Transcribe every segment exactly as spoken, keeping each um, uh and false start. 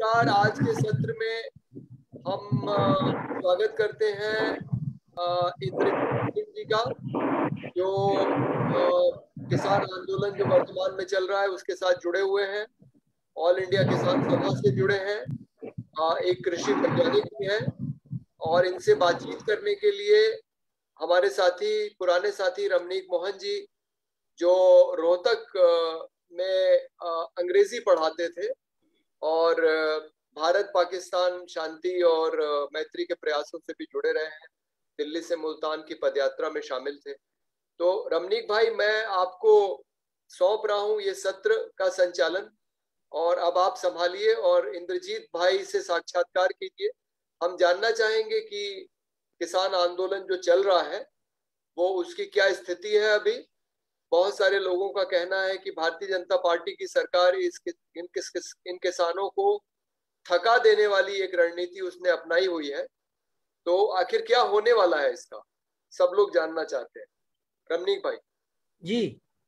नमस्कार। आज के सत्र में हम अ, स्वागत करते हैं अ, इंद्रजीत जी का, जो अ, किसान आंदोलन जो वर्तमान में चल रहा है उसके साथ जुड़े हुए हैं। ऑल इंडिया किसान सभा से जुड़े हैं। अ, एक कृषि वैज्ञानिक भी हैं और इनसे बातचीत करने के लिए हमारे साथी, पुराने साथी रमनीक मोहन जी, जो रोहतक अ, में अ, अंग्रेजी पढ़ाते थे और भारत पाकिस्तान शांति और मैत्री के प्रयासों से भी जुड़े रहे हैं, दिल्ली से मुल्तान की पदयात्रा में शामिल थे। तो रमनीक भाई, मैं आपको सौंप रहा हूं ये सत्र का संचालन, और अब आप संभालिए और इंद्रजीत भाई से साक्षात्कार कीजिए। हम जानना चाहेंगे कि किसान आंदोलन जो चल रहा है वो उसकी क्या स्थिति है अभी। बहुत सारे लोगों का कहना है कि भारतीय जनता पार्टी की सरकार इस इन, किस, इन किसानों को थका देने वाली एक रणनीति उसने अपनाई हुई है। तो आखिर क्या होने वाला है इसका, सब लोग जानना चाहते हैं। रमनीक भाई जी,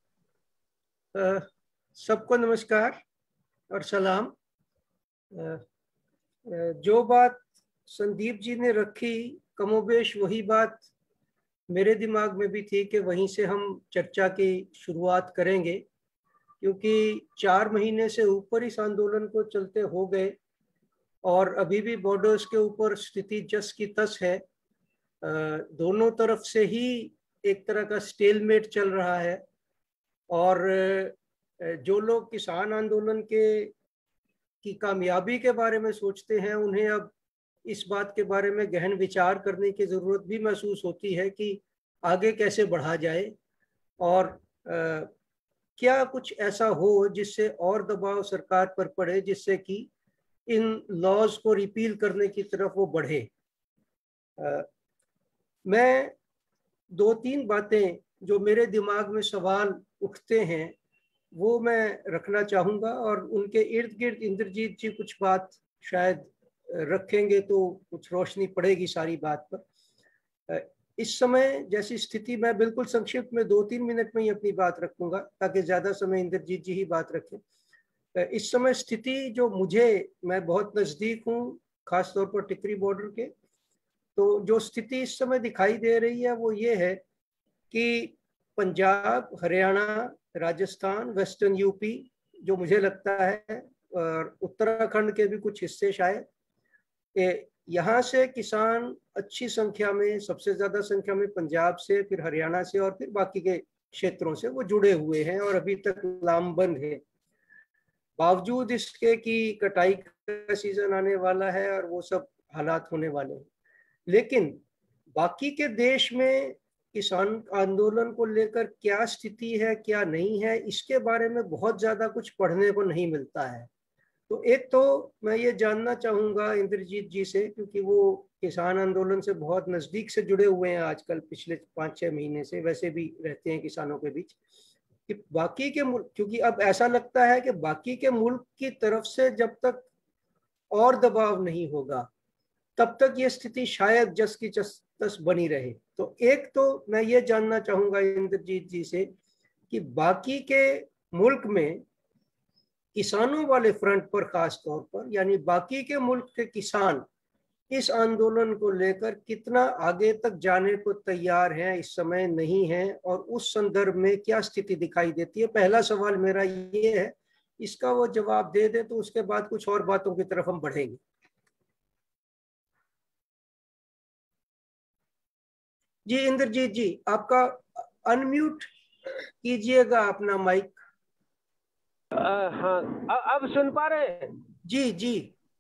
सबको नमस्कार और सलाम। आ, जो बात संदीप जी ने रखी, कमोबेश वही बात मेरे दिमाग में भी थी कि वहीं से हम चर्चा की शुरुआत करेंगे, क्योंकि चार महीने से ऊपर इस आंदोलन को चलते हो गए और अभी भी बॉर्डर्स के ऊपर स्थिति जस की तस है। दोनों तरफ से ही एक तरह का स्टेलमेट चल रहा है और जो लोग किसान आंदोलन के की कामयाबी के बारे में सोचते हैं, उन्हें अब इस बात के बारे में गहन विचार करने की ज़रूरत भी महसूस होती है कि आगे कैसे बढ़ा जाए और आ, क्या कुछ ऐसा हो जिससे और दबाव सरकार पर पड़े, जिससे कि इन लॉज को रिपील करने की तरफ वो बढ़े। आ, मैं दो तीन बातें जो मेरे दिमाग में सवाल उठते हैं वो मैं रखना चाहूँगा और उनके इर्द गिर्द इंद्रजीत जी कुछ बात शायद रखेंगे तो कुछ रोशनी पड़ेगी सारी बात पर। इस समय जैसी स्थिति, मैं बिल्कुल संक्षिप्त में दो तीन मिनट में ही अपनी बात रखूंगा ताकि ज़्यादा समय इंद्रजीत जी ही बात रखें। इस समय स्थिति जो मुझे, मैं बहुत नज़दीक हूँ खासतौर पर टिकरी बॉर्डर के, तो जो स्थिति इस समय दिखाई दे रही है वो ये है कि पंजाब, हरियाणा, राजस्थान, वेस्टर्न यूपी, जो मुझे लगता है, और उत्तराखंड के भी कुछ हिस्से शायद, यहाँ से किसान अच्छी संख्या में, सबसे ज़्यादा संख्या में पंजाब से, फिर हरियाणा से और फिर बाकी के क्षेत्रों से वो जुड़े हुए हैं और अभी तक लामबंद है। बावजूद इसके कि कटाई का सीजन आने वाला है और वो सब हालात होने वाले हैं, लेकिन बाकी के देश में किसान आंदोलन को लेकर क्या स्थिति है, क्या नहीं है, इसके बारे में बहुत ज़्यादा कुछ पढ़ने को नहीं मिलता है। तो एक तो मैं ये जानना चाहूँगा इंद्रजीत जी से, क्योंकि वो किसान आंदोलन से बहुत नज़दीक से जुड़े हुए हैं आजकल, पिछले पाँच छः महीने से वैसे भी रहते हैं किसानों के बीच, कि बाकी के मुल्क, क्योंकि अब ऐसा लगता है कि बाकी के मुल्क की तरफ से जब तक और दबाव नहीं होगा तब तक ये स्थिति शायद जस की तस बनी रहे। तो एक तो मैं ये जानना चाहूँगा इंद्रजीत जी से कि बाकी के मुल्क में किसानों वाले फ्रंट पर खास तौर पर, यानी बाकी के मुल्क के किसान इस आंदोलन को लेकर कितना आगे तक जाने को तैयार हैं, इस समय नहीं हैं, और उस संदर्भ में क्या स्थिति दिखाई देती है। पहला सवाल मेरा ये है, इसका वो जवाब दे दे तो उसके बाद कुछ और बातों की तरफ हम बढ़ेंगे। जी इंद्रजीत जी, आपका अनम्यूट कीजिएगा अपना माइक। हाँ, अब सुन पा रहे हैं? जी जी।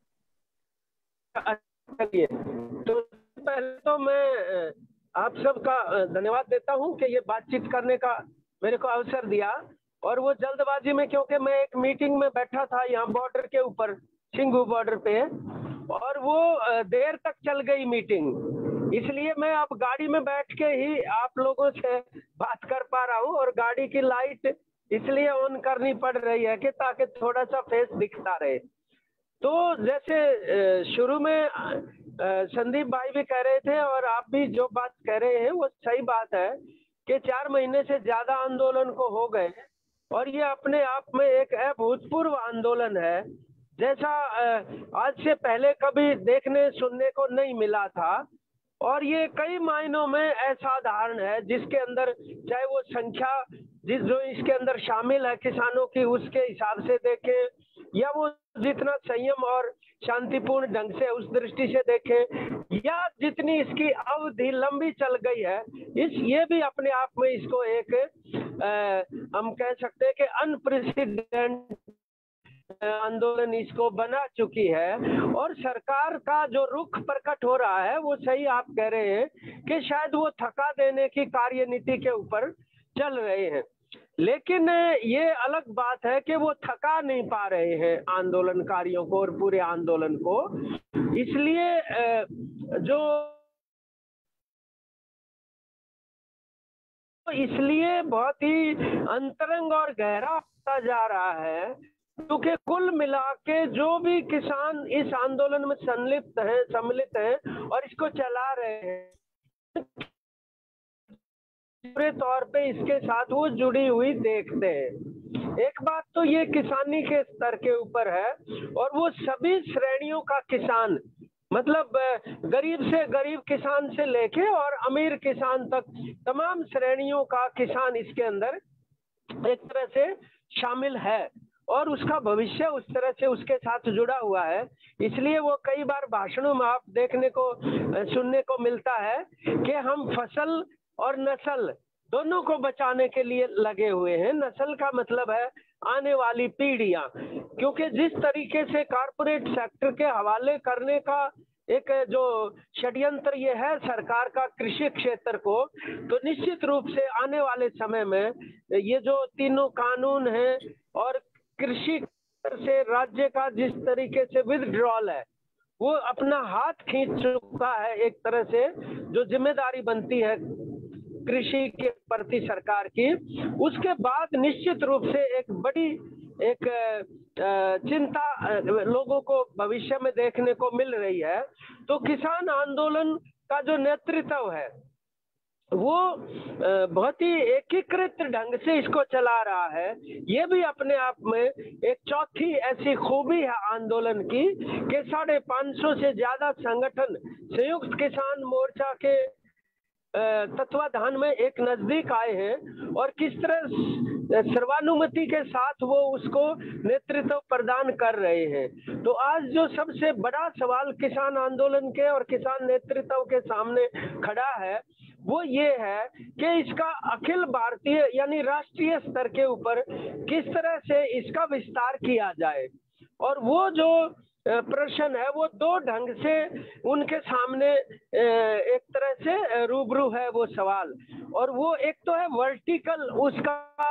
तो पहले तो मैं आप सबका धन्यवाद देता हूं कि ये बातचीत करने का मेरे को अवसर दिया, और वो जल्दबाजी में, क्योंकि मैं एक मीटिंग में बैठा था यहाँ बॉर्डर के ऊपर, सिंघू बॉर्डर पे, और वो देर तक चल गई मीटिंग, इसलिए मैं अब गाड़ी में बैठ के ही आप लोगों से बात कर पा रहा हूँ, और गाड़ी की लाइट इसलिए ऑन करनी पड़ रही है कि ताकि थोड़ा सा फेस दिखता रहे। तो जैसे शुरू में संदीप भाई भी कह रहे थे और आप भी जो बात कह रहे हैं वो सही बात है कि चार महीने से ज्यादा आंदोलन को हो गए, और ये अपने आप में एक अभूतपूर्व आंदोलन है जैसा आज से पहले कभी देखने सुनने को नहीं मिला था। और ये कई मायनों में असाधारण है, जिसके अंदर चाहे वो संख्या जिस जो इसके अंदर शामिल है किसानों की उसके हिसाब से देखें, या वो जितना संयम और शांतिपूर्ण ढंग से उस दृष्टि से देखें, या जितनी इसकी अवधि लंबी चल गई है, इस ये भी अपने आप में इसको एक आ, हम कह सकते हैं कि अनप्रेसिडेंट आंदोलन इसको बना चुकी है। और सरकार का जो रुख प्रकट हो रहा है वो सही आप कह रहे हैं कि शायद वो थका देने की कार्यनीति के ऊपर चल रहे हैं, लेकिन ये अलग बात है कि वो थका नहीं पा रहे हैं आंदोलनकारियों को और पूरे आंदोलन को। इसलिए जो इसलिए बहुत ही अंतरंग और गहरा होता जा रहा है, क्योंकि कुल मिला के जो भी किसान इस आंदोलन में संलिप्त हैं सम्मिलित हैं और इसको चला रहे हैं, पूरे तौर पे इसके साथ वो जुड़ी हुई देखते हैं। एक बात तो ये किसानी के स्तर के ऊपर है, और वो सभी श्रेणियों का किसान, मतलब गरीब से गरीब किसान से लेके और अमीर किसान तक तमाम श्रेणियों का किसान इसके अंदर एक तरह से शामिल है, और उसका भविष्य उस तरह से उसके साथ जुड़ा हुआ है। इसलिए वो कई बार भाषणों में आप देखने को सुनने को मिलता है कि हम फसल और नस्ल दोनों को बचाने के लिए लगे हुए हैं। नस्ल का मतलब है आने वाली पीढ़ियां, क्योंकि जिस तरीके से कारपोरेट सेक्टर के हवाले करने का एक जो षड्यंत्र ये है सरकार का कृषि क्षेत्र को, तो निश्चित रूप से आने वाले समय में ये जो तीनों कानून हैं और कृषि से राज्य का जिस तरीके से विथड्रॉल है, वो अपना हाथ खींच चुका है एक तरह से। जो जिम्मेदारी बनती है कृषि के प्रति सरकार की, उसके बाद निश्चित रूप से एक बड़ी एक चिंता लोगों को भविष्य में देखने को मिल रही है। तो किसान आंदोलन का जो नेतृत्व है वो बहुत ही एकीकृत ढंग से इसको चला रहा है। ये भी अपने आप में एक चौथी ऐसी खूबी है आंदोलन की कि साढ़े पाँच सौ से ज्यादा संगठन संयुक्त किसान मोर्चा के तत्वाधान में एक नजदीक आए हैं, और किस तरह सर्वानुमति के साथ वो उसको नेतृत्व प्रदान कर रहे हैं। तो आज जो सबसे बड़ा सवाल किसान आंदोलन के और किसान नेतृत्व के सामने खड़ा है वो ये है कि इसका अखिल भारतीय यानी राष्ट्रीय स्तर के ऊपर किस तरह से इसका विस्तार किया जाए। और वो जो प्रश्न है वो दो ढंग से उनके सामने एक तरह से रूबरू है वो सवाल। और वो एक तो है वर्टिकल, उसका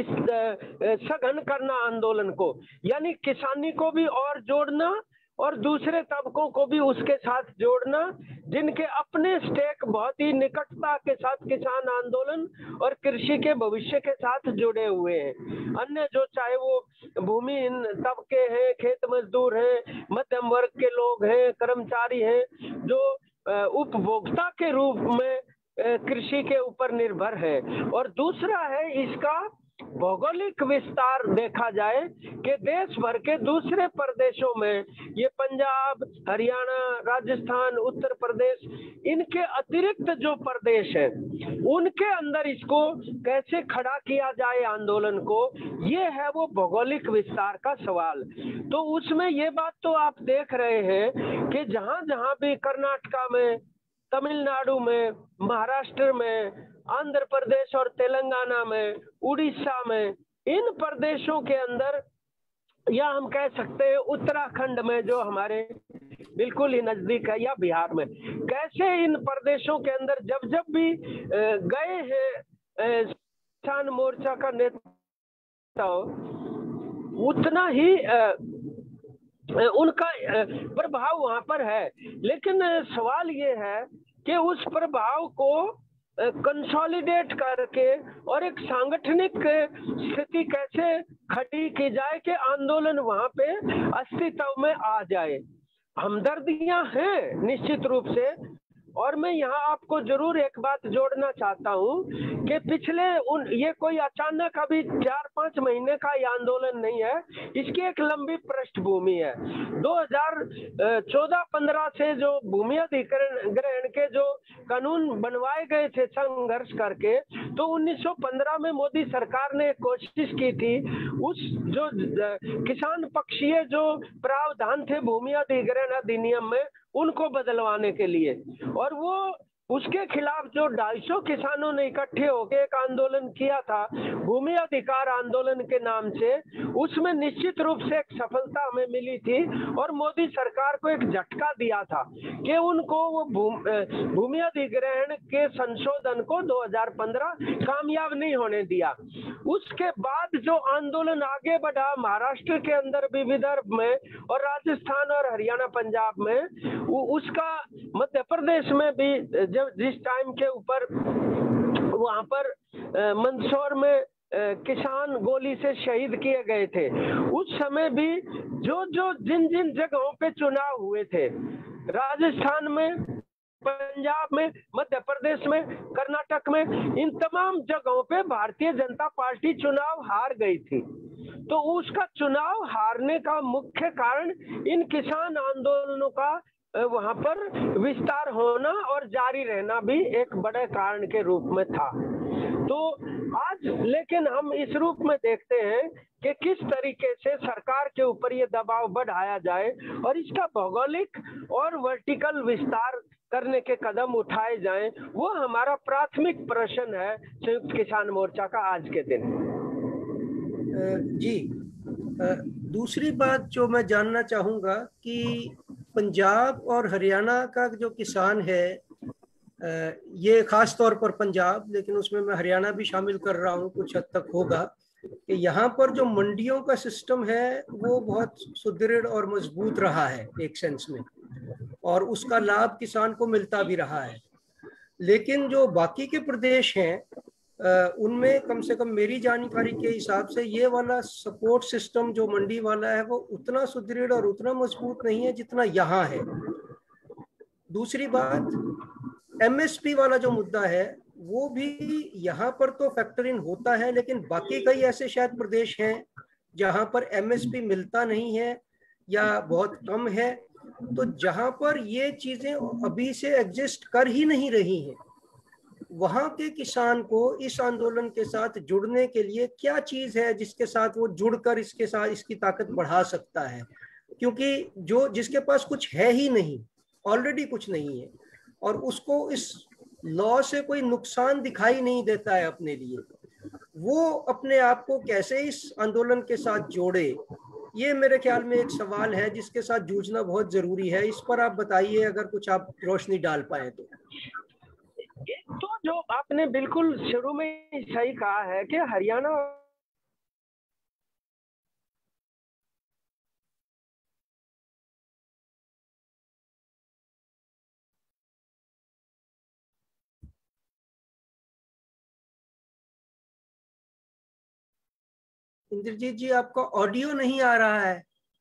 सघन करना आंदोलन को, यानी किसानी को भी और जोड़ना और दूसरे तबकों को भी उसके साथ जोड़ना, जिनके अपने स्टेक बहुत ही निकटता के साथ किसान आंदोलन और कृषि के भविष्य के साथ जुड़े हुए हैं। अन्य जो चाहे वो भूमिहीन तबके हैं, खेत मजदूर हैं, मध्यम वर्ग के लोग हैं, कर्मचारी हैं, जो उपभोक्ता के रूप में कृषि के ऊपर निर्भर है। और दूसरा है इसका भौगोलिक विस्तार देखा जाए कि देश भर के दूसरे प्रदेशों में, ये पंजाब, हरियाणा, राजस्थान, उत्तर प्रदेश, इनके अतिरिक्त जो प्रदेश हैं उनके अंदर इसको कैसे खड़ा किया जाए आंदोलन को, ये है वो भौगोलिक विस्तार का सवाल। तो उसमें ये बात तो आप देख रहे हैं कि जहां जहां भी कर्नाटका में, तमिलनाडु में, महाराष्ट्र में, आंध्र प्रदेश और तेलंगाना में, उड़ीसा में, इन प्रदेशों के अंदर, या हम कह सकते हैं उत्तराखंड में जो हमारे बिल्कुल ही नजदीक है, या बिहार में, कैसे इन प्रदेशों के अंदर जब जब भी गए हैं किसान मोर्चा का नेतृत्व, उतना ही उनका प्रभाव वहां पर है। लेकिन सवाल ये है कि उस प्रभाव को कंसोलिडेट करके और एक सांगठनिक स्थिति कैसे खड़ी की जाए कि आंदोलन वहां पे अस्तित्व में आ जाए। हमदर्दियां हैं निश्चित रूप से, और मैं यहाँ आपको जरूर एक बात जोड़ना चाहता हूँ कि पिछले उन ये कोई अचानक अभी चार पांच महीने का ये आंदोलन नहीं है, इसकी एक लंबी पृष्ठभूमि है। दो हज़ार चौदह पंद्रह से जो भूमि अधिग्रहण ग्रहण के जो कानून बनवाए गए थे संघर्ष करके, तो उन्नीस सौ पंद्रह में मोदी सरकार ने कोशिश की थी उस जो किसान पक्षीय जो प्रावधान थे भूमि अधिग्रहण अधिनियम में उनको बदलवाने के लिए, और वो उसके खिलाफ जो ढाई सौ किसानों ने इकट्ठे होकर एक आंदोलन किया था भूमि अधिकार आंदोलन के नाम से, उसमें निश्चित रूप से एक सफलता हमें मिली थी और मोदी सरकार को एक झटका दिया था कि उनको वो भूमि अधिग्रहण के संशोधन को दो हज़ार पंद्रह कामयाब नहीं होने दिया। उसके बाद जो आंदोलन आगे बढ़ा महाराष्ट्र के अंदर भी, विदर्भ में और राजस्थान और हरियाणा पंजाब में, उसका मध्य प्रदेश में भी जब जिस टाइम के ऊपर वहां पर मंदसौर में किसान गोली से शहीद किए गए थे, उस समय भी जो जो जिन जिन जगहों पे चुनाव हुए थे, राजस्थान में, पंजाब में, मध्य प्रदेश में, कर्नाटक में, इन तमाम जगहों पे भारतीय जनता पार्टी चुनाव हार गई थी। तो उसका चुनाव हारने का मुख्य कारण इन किसान आंदोलनों का वहां पर विस्तार होना और जारी रहना भी एक बड़े कारण के रूप में था। तो आज लेकिन हम इस रूप में देखते हैं कि किस तरीके से सरकार के ऊपर ये दबाव बढ़ाया जाए और इसका भौगोलिक और वर्टिकल विस्तार करने के कदम उठाए जाएं, वो हमारा प्राथमिक प्रश्न है संयुक्त किसान मोर्चा का आज के दिन। जी, दूसरी बात जो मैं जानना चाहूँगा कि पंजाब और हरियाणा का जो किसान है, ये खास तौर पर पंजाब, लेकिन उसमें मैं हरियाणा भी शामिल कर रहा हूँ, कुछ हद तक होगा, कि यहाँ पर जो मंडियों का सिस्टम है वो बहुत सुदृढ़ और मजबूत रहा है एक सेंस में, और उसका लाभ किसान को मिलता भी रहा है। लेकिन जो बाकी के प्रदेश हैं उनमें कम से कम मेरी जानकारी के हिसाब से ये वाला सपोर्ट सिस्टम जो मंडी वाला है वो उतना सुदृढ़ और उतना मजबूत नहीं है जितना यहाँ है। दूसरी बात, एमएसपी वाला जो मुद्दा है वो भी यहाँ पर तो फैक्टर इन होता है, लेकिन बाकी कई ऐसे शायद प्रदेश हैं जहाँ पर एमएसपी मिलता नहीं है या बहुत कम है। तो जहाँ पर ये चीजें अभी से एग्जिस्ट कर ही नहीं रही हैं, वहां के किसान को इस आंदोलन के साथ जुड़ने के लिए क्या चीज है जिसके साथ वो जुड़कर इसके साथ इसकी ताकत बढ़ा सकता है? क्योंकि जो जिसके पास कुछ है ही नहीं, ऑलरेडी कुछ नहीं है, और उसको इस लॉ से कोई नुकसान दिखाई नहीं देता है अपने लिए, वो अपने आप को कैसे इस आंदोलन के साथ जोड़े? ये मेरे ख्याल में एक सवाल है जिसके साथ जूझना बहुत जरूरी है। इस पर आप बताइए, अगर कुछ आप रोशनी डाल पाए तो। तो जो आपने बिल्कुल शुरू में सही कहा है कि हरियाणा इंद्रजीत जी, आपका ऑडियो नहीं आ रहा है।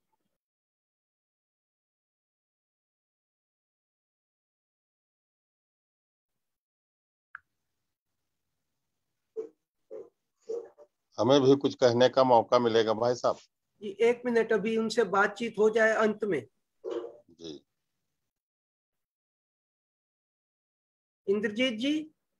हमें भी कुछ कहने का मौका मिलेगा भाई साहब। जी एक मिनट, अभी उनसे बातचीत हो जाए अंत में। जी इंद्रजीत जी,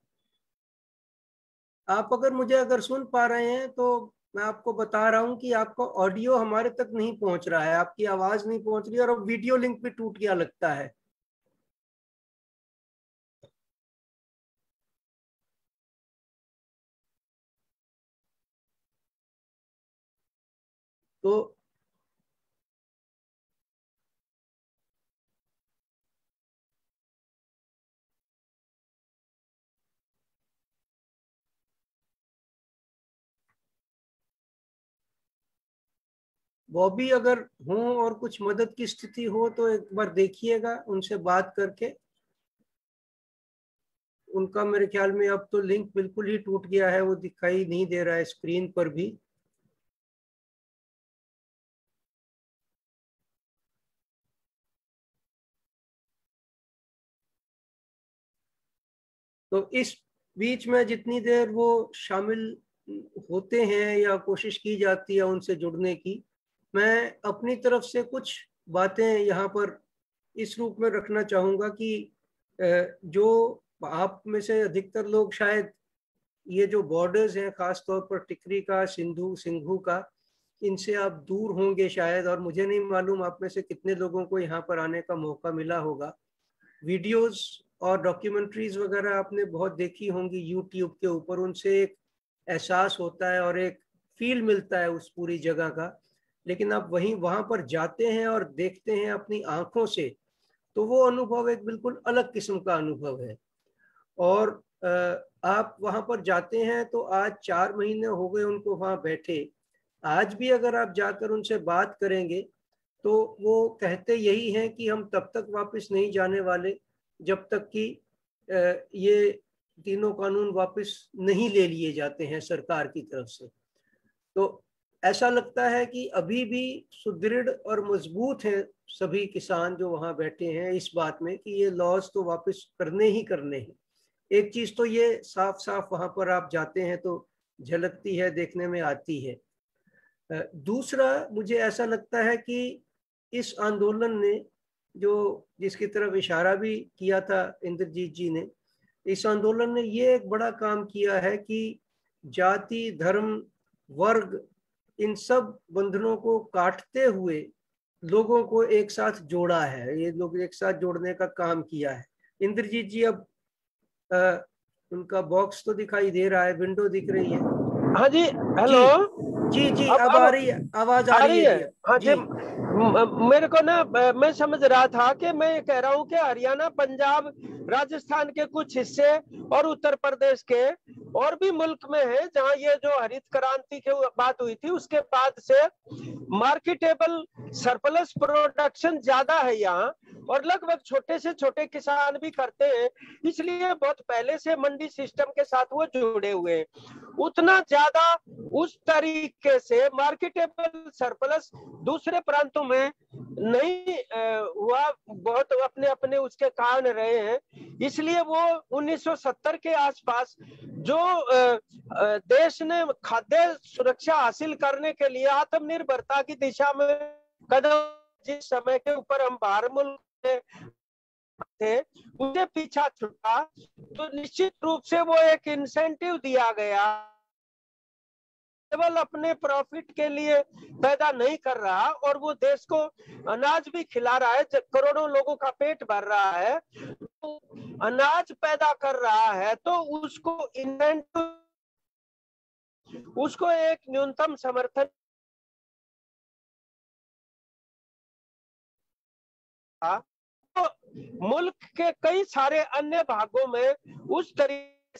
आप अगर मुझे अगर सुन पा रहे हैं तो मैं आपको बता रहा हूं कि आपका ऑडियो हमारे तक नहीं पहुंच रहा है, आपकी आवाज नहीं पहुंच रही, और अब वीडियो लिंक भी टूट गया लगता है। तो बॉबी अगर हो और कुछ मदद की स्थिति हो तो एक बार देखिएगा उनसे बात करके। उनका मेरे ख्याल में अब तो लिंक बिल्कुल ही टूट गया है, वो दिखाई नहीं दे रहा है स्क्रीन पर भी। तो इस बीच में जितनी देर वो शामिल होते हैं या कोशिश की जाती है उनसे जुड़ने की, मैं अपनी तरफ से कुछ बातें यहाँ पर इस रूप में रखना चाहूँगा कि जो आप में से अधिकतर लोग शायद ये जो बॉर्डर्स हैं, खास तौर पर टिकरी का, सिंधु सिंघू का, इनसे आप दूर होंगे शायद, और मुझे नहीं मालूम आप में से कितने लोगों को यहाँ पर आने का मौका मिला होगा। वीडियोस और डॉक्यूमेंट्रीज वगैरह आपने बहुत देखी होंगी यूट्यूब के ऊपर, उनसे एक एहसास होता है और एक फील मिलता है उस पूरी जगह का। लेकिन आप वहीं वहाँ पर जाते हैं और देखते हैं अपनी आंखों से, तो वो अनुभव एक बिल्कुल अलग किस्म का अनुभव है। और आप वहाँ पर जाते हैं तो आज चार महीने हो गए उनको वहाँ बैठे, आज भी अगर आप जाकर उनसे बात करेंगे तो वो कहते यही हैं कि हम तब तक वापस नहीं जाने वाले जब तक कि ये तीनों कानून वापस नहीं ले लिए जाते हैं सरकार की तरफ से। तो ऐसा लगता है कि अभी भी सुदृढ़ और मजबूत हैं सभी किसान जो वहाँ बैठे हैं इस बात में कि ये लॉज तो वापस करने ही करने हैं। एक चीज तो ये साफ साफ वहाँ पर आप जाते हैं तो झलकती है, देखने में आती है। दूसरा, मुझे ऐसा लगता है कि इस आंदोलन ने, जो जिसकी तरफ इशारा भी किया था इंद्रजीत जी ने, इस आंदोलन ने ये एक बड़ा काम किया है कि जाति, धर्म, वर्ग, इन सब बंधनों को काटते हुए लोगों को एक साथ जोड़ा है। ये लोग एक साथ जोड़ने का काम किया है। इंद्रजीत जी, अब आ, उनका बॉक्स तो दिखाई दे रहा है, विंडो दिख रही है। हाँ जी, हेलो जी जी, अब, अब आ रही है, आवाज आ रही है। हाँ जी, मेरे को ना, मैं समझ रहा था कि मैं ये कह रहा हूँ कि हरियाणा, पंजाब, राजस्थान के कुछ हिस्से और उत्तर प्रदेश के और भी मुल्क में है जहाँ ये जो हरित क्रांति की बात हुई थी उसके बाद से मार्केटेबल सरप्लस प्रोडक्शन ज्यादा है यहाँ, और लगभग छोटे से छोटे किसान भी करते हैं, इसलिए बहुत पहले से मंडी सिस्टम के साथ वो जुड़े हुए हैं। उतना ज्यादा उस तरीके से मार्केटेबल सरप्लस दूसरे प्रांतों में नहीं हुआ, बहुत अपने अपने उसके कारण रहे हैं। इसलिए वो उन्नीस सौ सत्तर के आसपास जो देश ने खाद्य सुरक्षा हासिल करने के लिए आत्मनिर्भरता की दिशा में कदम, जिस समय के ऊपर हम बाहर मुल्क थे उसे पीछा छुटा, तो निश्चित रूप से वो एक इंसेंटिव दिया गया, केवल अपने प्रॉफिट के लिए पैदा नहीं कर रहा और वो देश को अनाज भी खिला रहा है, करोड़ों लोगों का पेट भर रहा है, तो अनाज पैदा कर रहा है तो उसको इंसेंटिव, उसको एक न्यूनतम समर्थन तो मुल्क के कई सारे अन्य भागों में उस तरीके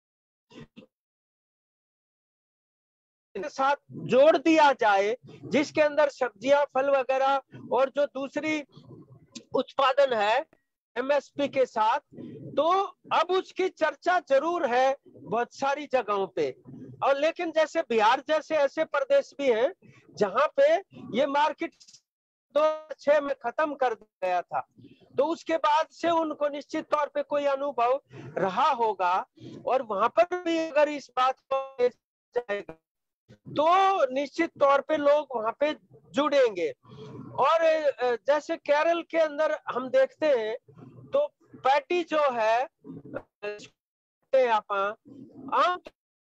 के साथ जोड़ दिया जाए जिसके अंदर सब्जियां, फल वगैरह और जो दूसरी उत्पादन है एमएसपी के साथ, तो अब उसकी चर्चा जरूर है बहुत सारी जगहों पे। और लेकिन जैसे बिहार जैसे ऐसे प्रदेश भी हैं जहां पे ये मार्केट दो हजार छह में खत्म कर दिया गया था, तो उसके बाद से उनको निश्चित तौर पे कोई अनुभव रहा होगा, और वहां पर भी अगर इस बात को जाएगा तो निश्चित तौर पे लोग वहां पे जुड़ेंगे। और जैसे केरल के अंदर हम देखते हैं तो पैटी जो है आम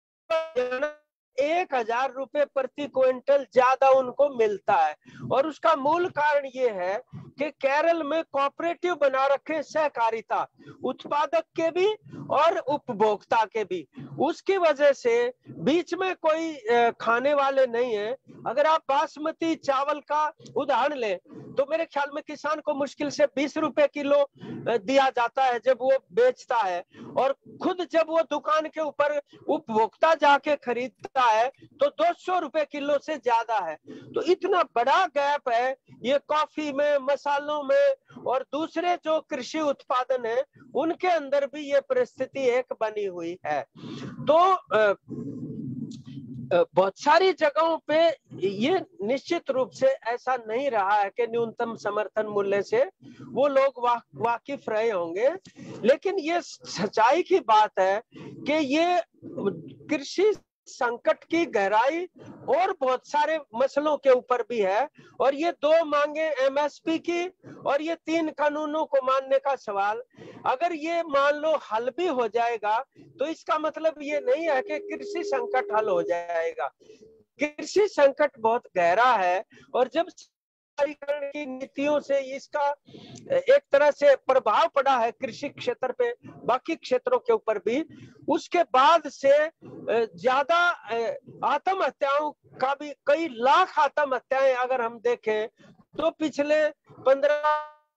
एक हजार रुपए प्रति क्विंटल ज्यादा उनको मिलता है, और उसका मूल कारण ये है कि केरल में कोऑपरेटिव बना रखे, सहकारिता, उत्पादक के भी और उपभोक्ता के भी, उसकी वजह से बीच में कोई खाने वाले नहीं है। अगर आप बासमती चावल का उदाहरण लें तो मेरे ख्याल में किसान को मुश्किल से बीस रुपए किलो दिया जाता है जब वो बेचता है, और खुद जब वो दुकान के ऊपर उपभोक्ता जाके खरीदता है तो दो सौ रुपए किलो से ज्यादा है। तो इतना बड़ा गैप है ये कॉफी में, मसालों में और दूसरे जो कृषि उत्पादन है उनके अंदर भी ये परिस्थिति एक बनी हुई है। तो बहुत सारी जगहों पे ये निश्चित रूप से ऐसा नहीं रहा है कि न्यूनतम समर्थन मूल्य से वो लोग वा, वाकिफ रहे होंगे, लेकिन ये सच्चाई की बात है कि ये कृषि संकट की गहराई और बहुत सारे मसलों के ऊपर भी है। और ये दो मांगे एमएसपी की और ये तीन कानूनों को मानने का सवाल, अगर ये मान लो हल भी हो जाएगा तो इसका मतलब ये नहीं है कि कृषि संकट हल हो जाएगा। कृषि संकट बहुत गहरा है और जब सरकारीकरण की नीतियों से इसका एक तरह से प्रभाव पड़ा है कृषि क्षेत्र पे, बाकी क्षेत्रों के ऊपर भी, उसके बाद से ज्यादा आत्महत्याओं का भी, कई लाख आत्महत्याएं अगर हम देखें तो पिछले पंद्रह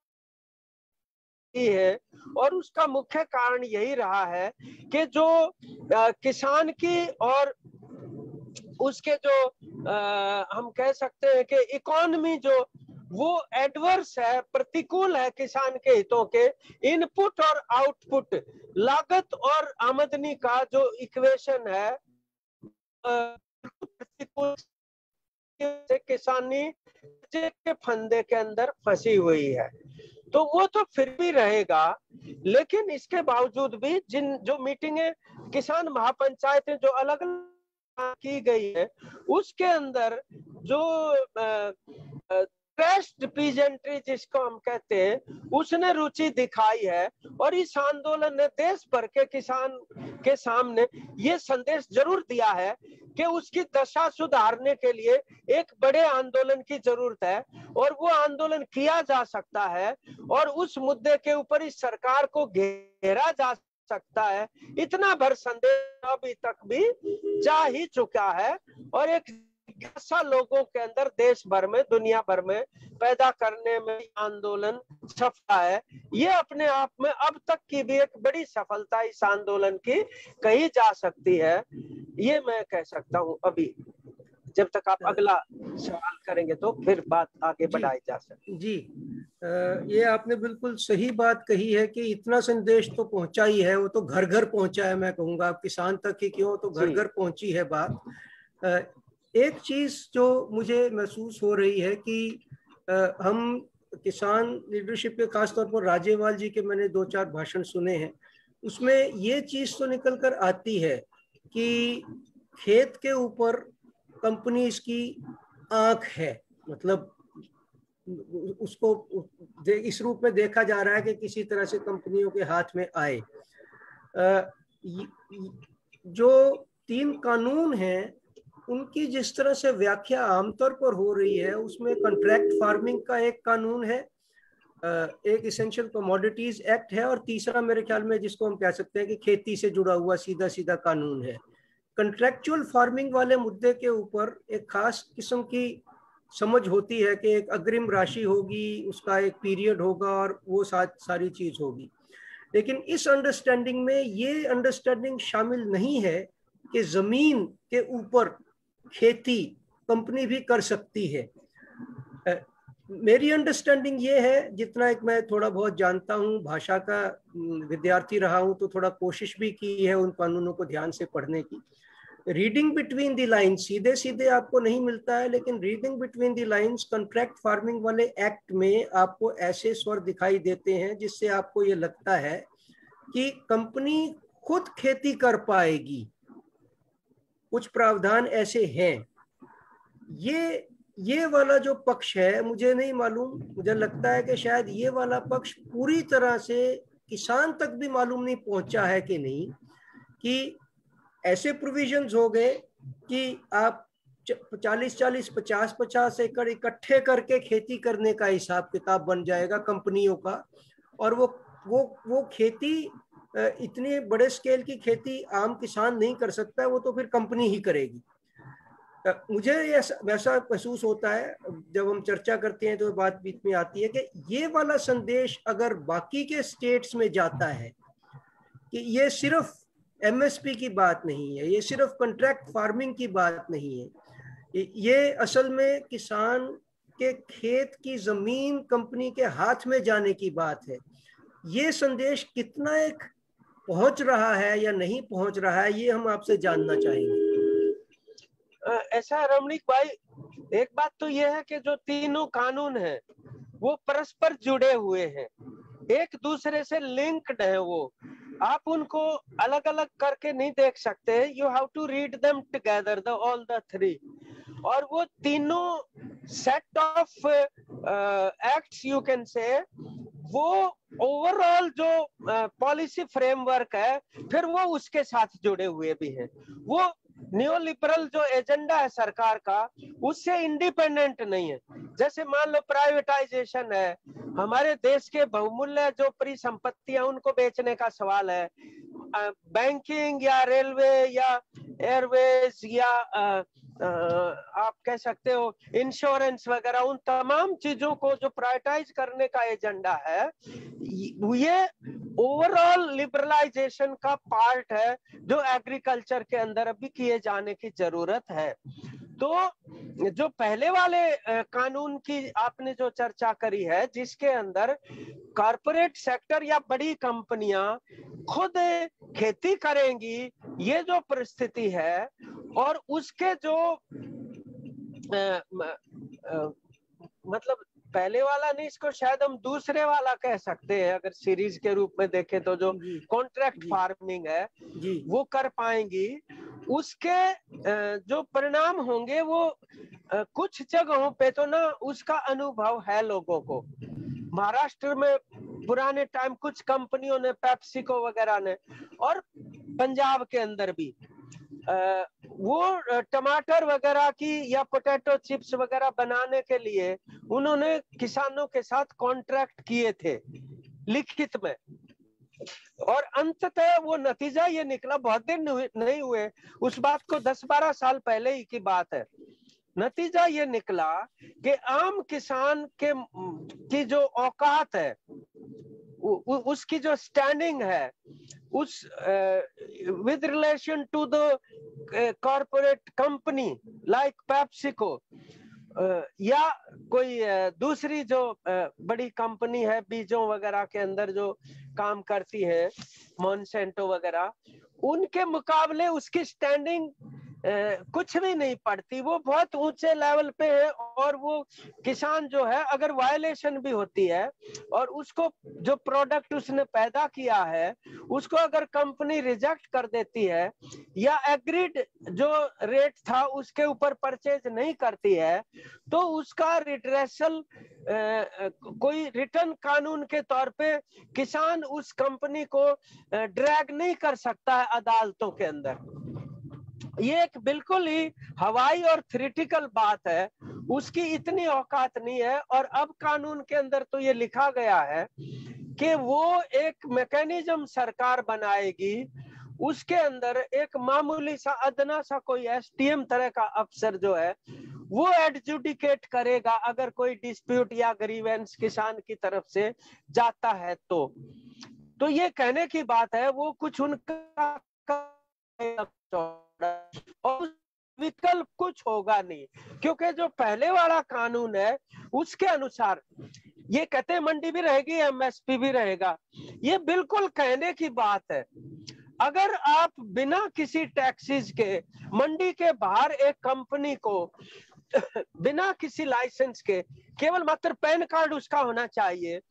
है। और उसका मुख्य कारण यही रहा है कि जो किसान की और उसके जो आ, हम कह सकते हैं कि इकोनॉमी जो वो एडवर्स है, प्रतिकूल है किसान के हितों के। इनपुट और आउटपुट, लागत और आमदनी का जो इक्वेशन है प्रतिकूल से किसानी के फंदे के अंदर फंसी हुई है, तो वो तो फिर भी रहेगा। लेकिन इसके बावजूद भी जिन जो मीटिंगें किसान महापंचायतें जो अलग अलग की गई है उसके अंदर जो क्रेस्ट पीजेंट्री जिसको हम कहते हैं उसने रुचि दिखाई है। और इस आंदोलन ने देश भर के किसान के सामने ये संदेश जरूर दिया है कि उसकी दशा सुधारने के लिए एक बड़े आंदोलन की जरूरत है और वो आंदोलन किया जा सकता है और उस मुद्दे के ऊपर इस सरकार को घेरा जा सकता है। इतना भर संदेश अभी तक भी जा ही चुका है और एक जिज्ञासा लोगों के अंदर देश भर में, दुनिया भर में पैदा करने में आंदोलन सफल है। ये अपने आप में अब तक की भी एक बड़ी सफलता इस आंदोलन की कही जा सकती है, ये मैं कह सकता हूँ। अभी जब तक आप अगला सवाल करेंगे तो फिर बात आगे बढ़ाई जा सकती। जी, ये आपने बिल्कुल सही बात कही है कि इतना संदेश तो पहुंचा ही है, वो तो घर घर पहुंचा है। मैं कहूँगा किसान तक ही क्यों, तो घर घर पहुंची है बात। एक चीज जो मुझे महसूस हो रही है कि हम किसान लीडरशिप के खासतौर पर राजेवाल जी के मैंने दो चार भाषण सुने हैं, उसमें ये चीज तो निकल कर आती है कि खेत के ऊपर कंपनी इसकी आंख है। मतलब उसको इस रूप में देखा जा रहा है कि किसी तरह से कंपनियों के हाथ में आए। जो तीन कानून हैं उनकी जिस तरह से व्याख्या आमतौर पर हो रही है, उसमें कॉन्ट्रैक्ट फार्मिंग का एक कानून है, एक इसेंशियल कमोडिटीज एक्ट है और तीसरा मेरे ख्याल में जिसको हम कह सकते हैं कि खेती से जुड़ा हुआ सीधा सीधा कानून है। कंट्रैक्चुअल फार्मिंग वाले मुद्दे के ऊपर एक खास किस्म की समझ होती है कि एक अग्रिम राशि होगी, उसका एक पीरियड होगा और वो सारी चीज होगी। लेकिन इस अंडरस्टैंडिंग में ये अंडरस्टैंडिंग शामिल नहीं है कि जमीन के ऊपर खेती कंपनी भी कर सकती है। मेरी अंडरस्टैंडिंग ये है, जितना एक मैं थोड़ा बहुत जानता हूँ, भाषा का विद्यार्थी रहा हूँ तो थोड़ा कोशिश भी की है उन कानूनों को ध्यान से पढ़ने की। रीडिंग बिटवीन द लाइन्स सीधे सीधे आपको नहीं मिलता है, लेकिन reading between the lines contract farming वाले एक्ट में आपको ऐसे स्वर दिखाई देते हैं जिससे आपको ये लगता है कि कंपनी खुद खेती कर पाएगी। कुछ प्रावधान ऐसे हैं। ये ये वाला जो पक्ष है, मुझे नहीं मालूम, मुझे लगता है कि शायद ये वाला पक्ष पूरी तरह से किसान तक भी मालूम नहीं पहुंचा है कि नहीं, कि ऐसे प्रोविजंस हो गए कि आप चालीस चालीस पचास पचास एकड़ इकट्ठे करके खेती करने का हिसाब किताब बन जाएगा कंपनियों का, और वो वो वो खेती इतने बड़े स्केल की खेती आम किसान नहीं कर सकता है, वो तो फिर कंपनी ही करेगी। मुझे वैसा महसूस होता है जब हम चर्चा करते हैं तो बात बीच में आती है कि ये वाला संदेश अगर बाकी के स्टेट्स में जाता है कि ये सिर्फ एमएसपी की बात नहीं है, ये सिर्फ कॉन्ट्रैक्ट फार्मिंग की बात नहीं है, ये असल में किसान के खेत की जमीन कंपनी के हाथ में जाने की बात है। ये संदेश कितना एक पहुंच रहा है या नहीं पहुंच रहा है, ये हम आपसे जानना चाहेंगे। ऐसा रमणीक भाई, एक बात तो यह है कि जो तीनों कानून हैं वो परस्पर जुड़े हुए हैं, एक दूसरे से लिंक्ड है। वो आप उनको अलग अलग करके नहीं देख सकते। You have to read them together, the all the three. और वो तीनों set of acts you can say, वो ओवरऑल जो पॉलिसी uh, फ्रेमवर्क है, फिर वो उसके साथ जुड़े हुए भी हैं। वो न्यू लिबरल जो एजेंडा है सरकार का, उससे इंडिपेंडेंट नहीं है। जैसे मान लो प्राइवेटाइजेशन है, हमारे देश के बहुमूल्य जो परिसंपत्तियां उनको बेचने का सवाल है, बैंकिंग या रेलवे या एयरवेज या आ, आ, आप कह सकते हो इंश्योरेंस वगैरह, उन तमाम चीजों को जो प्राइवेटाइज करने का एजेंडा है, ये ओवरऑल लिबरलाइजेशन का पार्ट है जो एग्रीकल्चर के अंदर अभी किए जाने की जरूरत है। तो जो पहले वाले कानून की आपने जो चर्चा करी है, जिसके अंदर कॉर्पोरेट सेक्टर या बड़ी कंपनियां खुद खेती करेंगी, ये जो परिस्थिति है, और उसके जो आ, आ, मतलब पहले वाला नहीं, इसको शायद हम दूसरे वाला कह सकते हैं अगर सीरीज के रूप में देखें तो, जो कॉन्ट्रैक्ट फार्मिंग है जी, वो कर पाएंगी। उसके जो परिणाम होंगे वो कुछ जगहों पे तो ना उसका अनुभव है लोगों को। महाराष्ट्र में पुराने टाइम कुछ कंपनियों ने, पेप्सिको वगैरह ने, और पंजाब के अंदर भी आ, वो टमाटर वगैरह की या पोटैटो चिप्स वगैरह बनाने के लिए उन्होंने किसानों के साथ कॉन्ट्रैक्ट किए थे लिखित में, और अंततः वो नतीजा ये निकला, बहुत दिन नहीं हुए उस बात को, दस बारह साल पहले ही की बात है। नतीजा ये निकला कि आम किसान के की जो औकात है, उ, उ, उसकी जो स्टैंडिंग है, उस with relation to the corporate company like PepsiCo या कोई uh, दूसरी जो uh, बड़ी कंपनी है बीजों वगैरह के अंदर जो काम करती है, मॉन्सेंटो वगैरह, उनके मुकाबले उसकी स्टैंडिंग Uh, कुछ भी नहीं पड़ती। वो बहुत ऊंचे लेवल पे है, और वो किसान जो है, अगर वायलेशन भी होती है और उसको जो प्रोडक्ट उसने पैदा किया है उसको अगर कंपनी रिजेक्ट कर देती है या एग्रीड जो रेट था उसके ऊपर परचेज नहीं करती है, तो उसका रिड्रेसल कोई रिटर्न कानून के तौर पे किसान उस कंपनी को ड्रैग नहीं कर सकता है अदालतों के अंदर। ये एक बिल्कुल ही हवाई और थ्योरेटिकल बात है, उसकी इतनी औकात नहीं है। और अब कानून के अंदर तो ये लिखा गया है कि वो एक मैकेनिज्म सरकार बनाएगी, उसके अंदर एक मामूली सा अदना सा कोई एसटीएम तरह का अफसर जो है वो एडजुडिकेट करेगा अगर कोई डिस्प्यूट या ग्रीवेंस किसान की तरफ से जाता है तो। तो ये कहने की बात है, वो कुछ उनका और विकल्प कुछ होगा नहीं, क्योंकि जो पहले वाला कानून है उसके अनुसार ये कहते हैं मंडी भी रहेगी, एमएसपी भी रहेगा। ये बिल्कुल कहने की बात है। अगर आप बिना किसी टैक्सेस के मंडी के बाहर एक कंपनी को बिना किसी लाइसेंस के, केवल मात्र पैन कार्ड उसका होना चाहिए,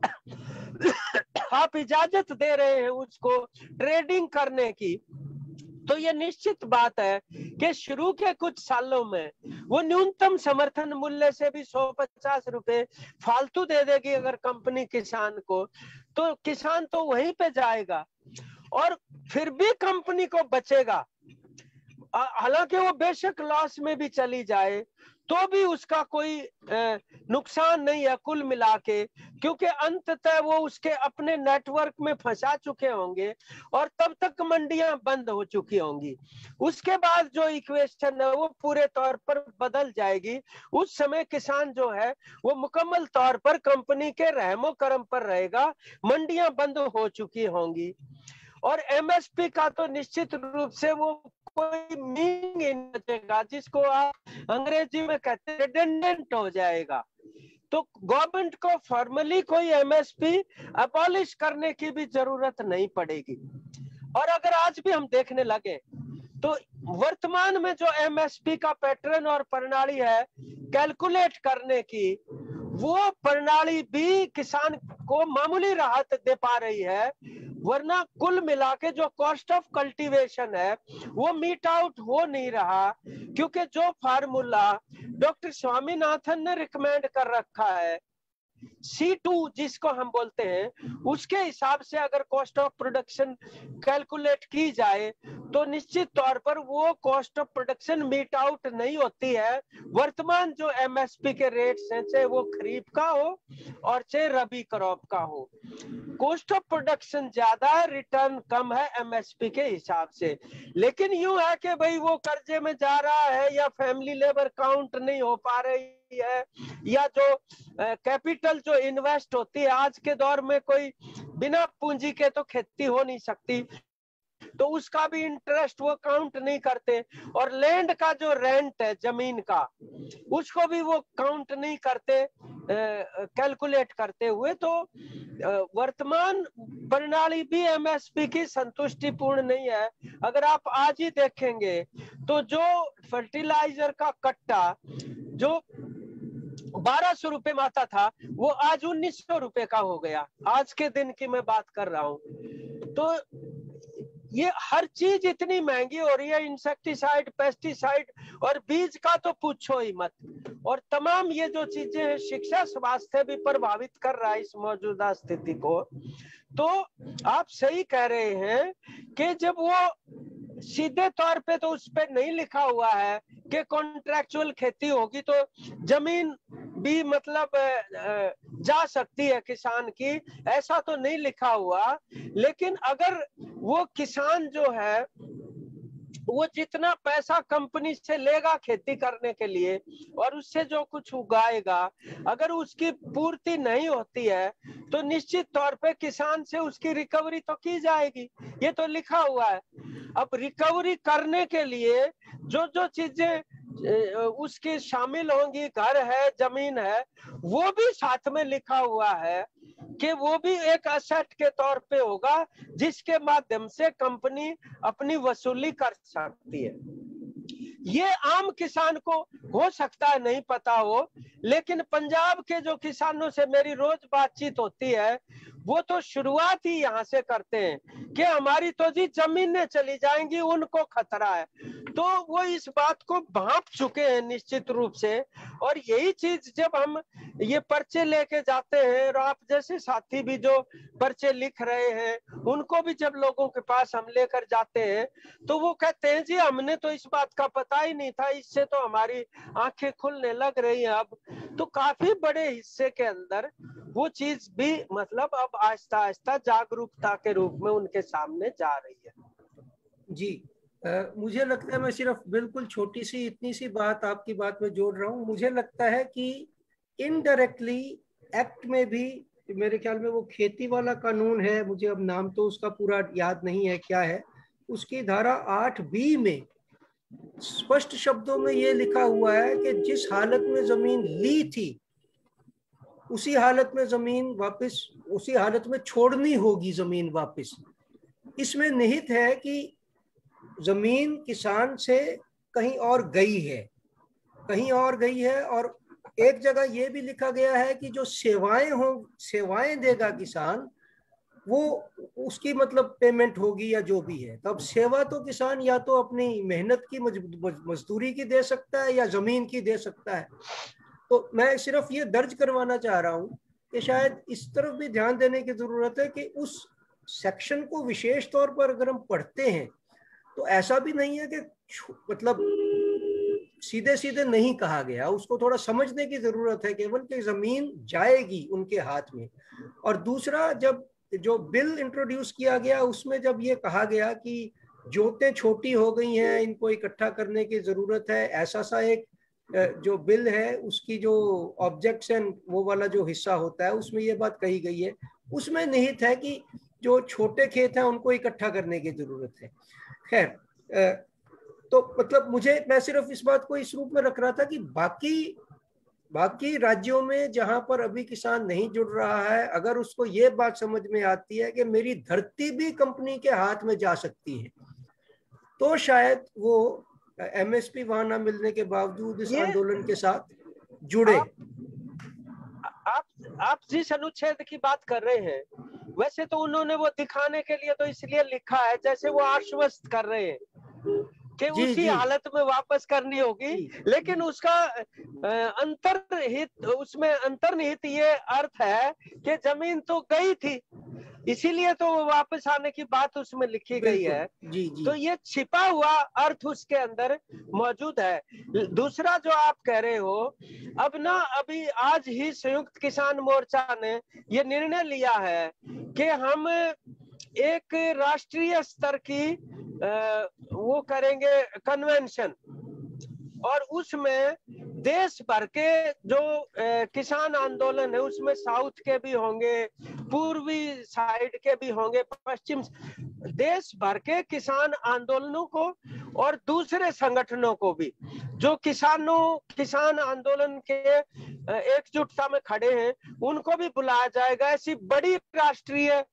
आप इजाजत दे रहे हैं उसको ट्रेडिंग करने की, तो ये निश्चित बात है कि शुरू के कुछ सालों में वो न्यूनतम समर्थन मूल्य से भी सौ पचास रुपए फालतू दे देगी अगर कंपनी किसान को, तो किसान तो वहीं पे जाएगा और फिर भी कंपनी को बचेगा। हालांकि वो बेशक लॉस में भी चली जाए तो भी उसका कोई नुकसान नहीं है कुल मिला के, क्योंकि अंततः वो उसके अपने नेटवर्क में फंसा चुके होंगे और तब तक मंडियां बंद हो चुकी होंगी। उसके बाद जो इक्वेशन है वो पूरे तौर पर बदल जाएगी। उस समय किसान जो है वो मुकम्मल तौर पर कंपनी के रहमो करम पर रहेगा, मंडियां बंद हो चुकी होंगी। और एमएसपी का तो निश्चित रूप से वो कोई मीनिंग नहीं बचेगा, जिसको आप अंग्रेजी में कहते हैं रिडंडेंट हो जाएगा। तो गवर्नमेंट को फॉर्मली कोई एमएसपी अबॉलिश करने की भी जरूरत नहीं पड़ेगी। और अगर आज भी हम देखने लगे तो वर्तमान में जो एमएसपी का पैटर्न और प्रणाली है कैलकुलेट करने की, वो प्रणाली भी किसान को मामूली राहत दे पा रही है, वरना कुल मिला के जो कॉस्ट ऑफ कल्टीवेशन है वो मीट आउट हो नहीं रहा, क्योंकि जो फार्मूला डॉक्टर स्वामीनाथन ने रिकमेंड कर रखा है सी टू जिसको हम बोलते हैं, उसके हिसाब से अगर कॉस्ट ऑफ प्रोडक्शन कैलकुलेट की जाए तो निश्चित तौर पर वो cost of production meet out नहीं होती है। वर्तमान जो एमएसपी के रेट्स हैं, चाहे वो खरीफ का हो और चाहे रबी क्रॉप का हो, कॉस्ट ऑफ प्रोडक्शन ज्यादा है, रिटर्न कम है एमएसपी के हिसाब से। लेकिन यूं है कि भाई वो कर्जे में जा रहा है, या फैमिली लेबर काउंट नहीं हो पा रही है, या जो कैपिटल जो इन्वेस्ट होती है, आज के दौर में कोई बिना पूंजी के तो खेती हो नहीं सकती, तो उसका भी इंटरेस्ट वो काउंट नहीं करते, और लैंड का जो रेंट है जमीन का, उसको भी वो काउंट नहीं करते कैलकुलेट करते हुए। तो वर्तमान प्रणाली भी एमएसपी की संतुष्टिपूर्ण नहीं है। अगर आप आज ही देखेंगे तो जो फर्टिलाइजर का कट्टा जो बारह सौ रुपए में आता था, वो आज उन्नीस सौ रुपए का हो गया। आज के दिन की मैं बात कर रहा हूँ। तो ये हर चीज इतनी महंगी हो रही है, इंसेक्टिसाइड, पेस्टिसाइड, और बीज का तो पूछो ही मत। और तमाम ये जो चीजें हैं, शिक्षा स्वास्थ्य भी प्रभावित कर रहा है इस मौजूदा स्थिति को। तो आप सही कह रहे हैं कि जब वो सीधे तौर पे तो उस पे नहीं लिखा हुआ है कि कॉन्ट्रैक्चुअल खेती होगी तो जमीन भी मतलब जा सकती है किसान की, ऐसा तो नहीं लिखा हुआ। लेकिन अगर वो किसान जो है वो जितना पैसा कंपनी से लेगा खेती करने के लिए और उससे जो कुछ उगाएगा, अगर उसकी पूर्ति नहीं होती है तो निश्चित तौर पे किसान से उसकी रिकवरी तो की जाएगी, ये तो लिखा हुआ है। अब रिकवरी करने के लिए जो जो चीजें उसके शामिल होंगी, घर है, जमीन है, वो भी साथ में लिखा हुआ है कि वो भी एक असेट के तौर पे होगा जिसके माध्यम से कंपनी अपनी वसूली कर सकती है। ये आम किसान को हो सकता है नहीं पता हो, लेकिन पंजाब के जो किसानों से मेरी रोज बातचीत होती है, वो तो शुरुआत ही यहाँ से करते हैं कि हमारी तो जी जमीनें चली जाएंगी, उनको खतरा है। तो वो इस बात को भांप चुके हैं निश्चित रूप से। और यही चीज जब हम ये पर्चे लेके जाते हैं, और आप जैसे साथी भी जो पर्चे लिख रहे हैं, उनको भी जब लोगों के पास हम लेकर जाते हैं तो वो कहते हैं जी हमने तो इस बात का पता ही नहीं था, इससे तो हमारी आंखें खुलने लग रही हैं अब। तो काफी बड़े हिस्से के अंदर वो चीज भी मतलब अब आहिस्ता आहिस्ता जागरूकता के रूप में उनके सामने जा रही है। जी आ, मुझे लगता है, मैं सिर्फ बिल्कुल छोटी सी इतनी सी बात आपकी बात में जोड़ रहा हूँ। मुझे लगता है कि इनडायरेक्टली एक्ट में भी, मेरे ख्याल में वो खेती वाला कानून है, मुझे अब नाम तो उसका पूरा याद नहीं है क्या है, उसकी धारा आठ बी में स्पष्ट शब्दों में ये लिखा हुआ है कि जिस हालत में जमीन ली थी उसी हालत में जमीन वापस, उसी हालत में छोड़नी होगी जमीन वापस। इसमें निहित है कि जमीन किसान से कहीं और गई है, कहीं और गई है। और एक जगह ये भी लिखा गया है कि जो सेवाएं हो, सेवाएं देगा किसान, वो उसकी मतलब पेमेंट होगी या जो भी है। तब सेवा तो किसान या तो अपनी मेहनत की मजदूरी की दे सकता है या जमीन की दे सकता है। तो मैं सिर्फ ये दर्ज करवाना चाह रहा हूँ कि शायद इस तरफ भी ध्यान देने की जरूरत है कि उस सेक्शन को विशेष तौर पर अगर हम पढ़ते हैं तो ऐसा भी नहीं है कि मतलब सीधे सीधे नहीं कहा गया, उसको थोड़ा समझने की जरूरत है केवल कि जमीन जाएगी उनके हाथ में। और दूसरा, जब जो बिल इंट्रोड्यूस किया गया उसमें जब ये कहा गया कि जोतें छोटी हो गई हैं, इनको इकट्ठा करने की जरूरत है, ऐसा सा एक जो बिल है उसकी जो ऑब्जेक्ट्स हैं वो वाला जो हिस्सा होता है उसमें ये बात कही गई है। उसमें निहित है कि जो छोटे खेत हैं उनको इकट्ठा करने की जरूरत है। खैर, तो मतलब मुझे, मैं सिर्फ इस बात को इस रूप में रख रहा था कि बाकी बाकी राज्यों में जहां पर अभी किसान नहीं जुड़ रहा है, अगर उसको ये बात समझ में आती है कि मेरी धरती भी कंपनी के हाथ में जा सकती है, तो शायद वो एमएसपी वहां ना मिलने के बावजूद इस आंदोलन के साथ जुड़े। आप, आप आप जिस अनुच्छेद की बात कर रहे हैं, वैसे तो उन्होंने वो दिखाने के लिए तो इसलिए लिखा है जैसे वो आश्वस्त कर रहे हैं कि जी, उसी जी, हालत में वापस करनी होगी, लेकिन उसका अंतर्निहित उसमें अंतर्निहित ये अर्थ है कि जमीन तो गई थी, इसीलिए तो वापस आने की बात उसमें लिखी गई है। जी, जी। तो ये छिपा हुआ अर्थ उसके अंदर मौजूद है। दूसरा जो आप कह रहे हो, अब ना अभी आज ही संयुक्त किसान मोर्चा ने ये निर्णय लिया है कि हम एक राष्ट्रीय स्तर की आ, वो करेंगे कन्वेंशन, और उसमें देश भर के जो ए, किसान आंदोलन है उसमें साउथ के भी होंगे, पूर्वी साइड के भी होंगे, पश्चिम, देश भर के किसान आंदोलनों को और दूसरे संगठनों को भी जो किसानों किसान आंदोलन के एकजुटता में खड़े हैं उनको भी बुलाया जाएगा। ऐसी बड़ी राष्ट्रीय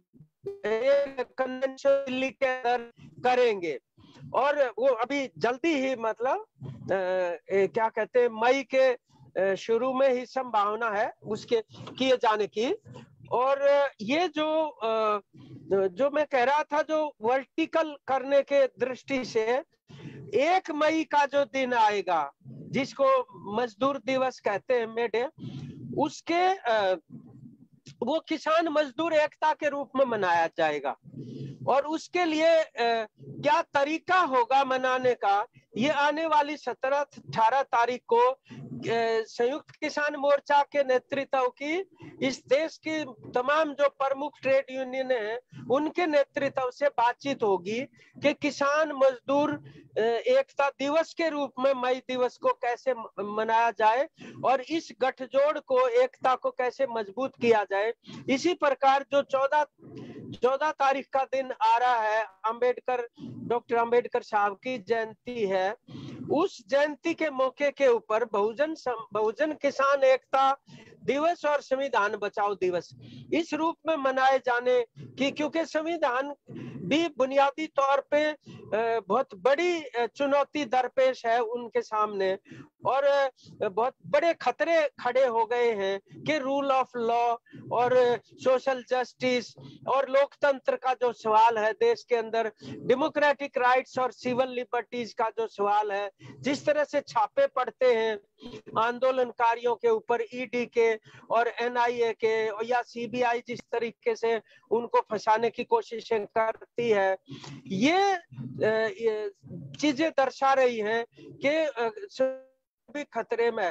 कन्वेंशन दिल्ली के अंदर करेंगे, और वो अभी जल्दी ही मतलब ए, क्या कहते हैं मई के शुरू में ही संभावना है उसके किए जाने की। और ये जो जो मैं कह रहा था, जो वर्टिकल करने के दृष्टि से एक मई का जो दिन आएगा जिसको मजदूर दिवस कहते हैं, मे डे, उसके वो किसान मजदूर एकता के रूप में मनाया जाएगा। और उसके लिए क्या तरीका होगा मनाने का, ये आने वाली सत्रह अठारह तारीख को संयुक्त किसान मोर्चा के नेतृत्व की इस देश की तमाम जो प्रमुख ट्रेड यूनियन है उनके नेतृत्व से बातचीत होगी कि किसान मजदूर एकता दिवस के रूप में मई दिवस को कैसे मनाया जाए और इस गठजोड़ को, एकता को कैसे मजबूत किया जाए। इसी प्रकार जो चौदह चौदह तारीख का दिन आ रहा है, अंबेडकर डॉक्टर अंबेडकर साहब की जयंती है, उस जयंती के मौके के ऊपर बहुजन बहुजन किसान एकता दिवस और संविधान बचाओ दिवस इस रूप में मनाए जाने की, क्योंकि संविधान भी बुनियादी तौर पे बहुत बड़ी चुनौती दरपेश है उनके सामने, और बहुत बड़े खतरे खड़े हो गए हैं कि रूल ऑफ लॉ और सोशल जस्टिस और लोकतंत्र का जो सवाल है देश के अंदर, डेमोक्रेटिक राइट्स और सिविल लिबर्टीज का जो सवाल है, जिस तरह से छापे पड़ते हैं आंदोलनकारियों के ऊपर ईडी के और एनआईए के या सीबीआई जिस तरीके से उनको फंसाने की कोशिशें करती है, ये, ये चीजें दर्शा रही हैं कि भी खतरे में।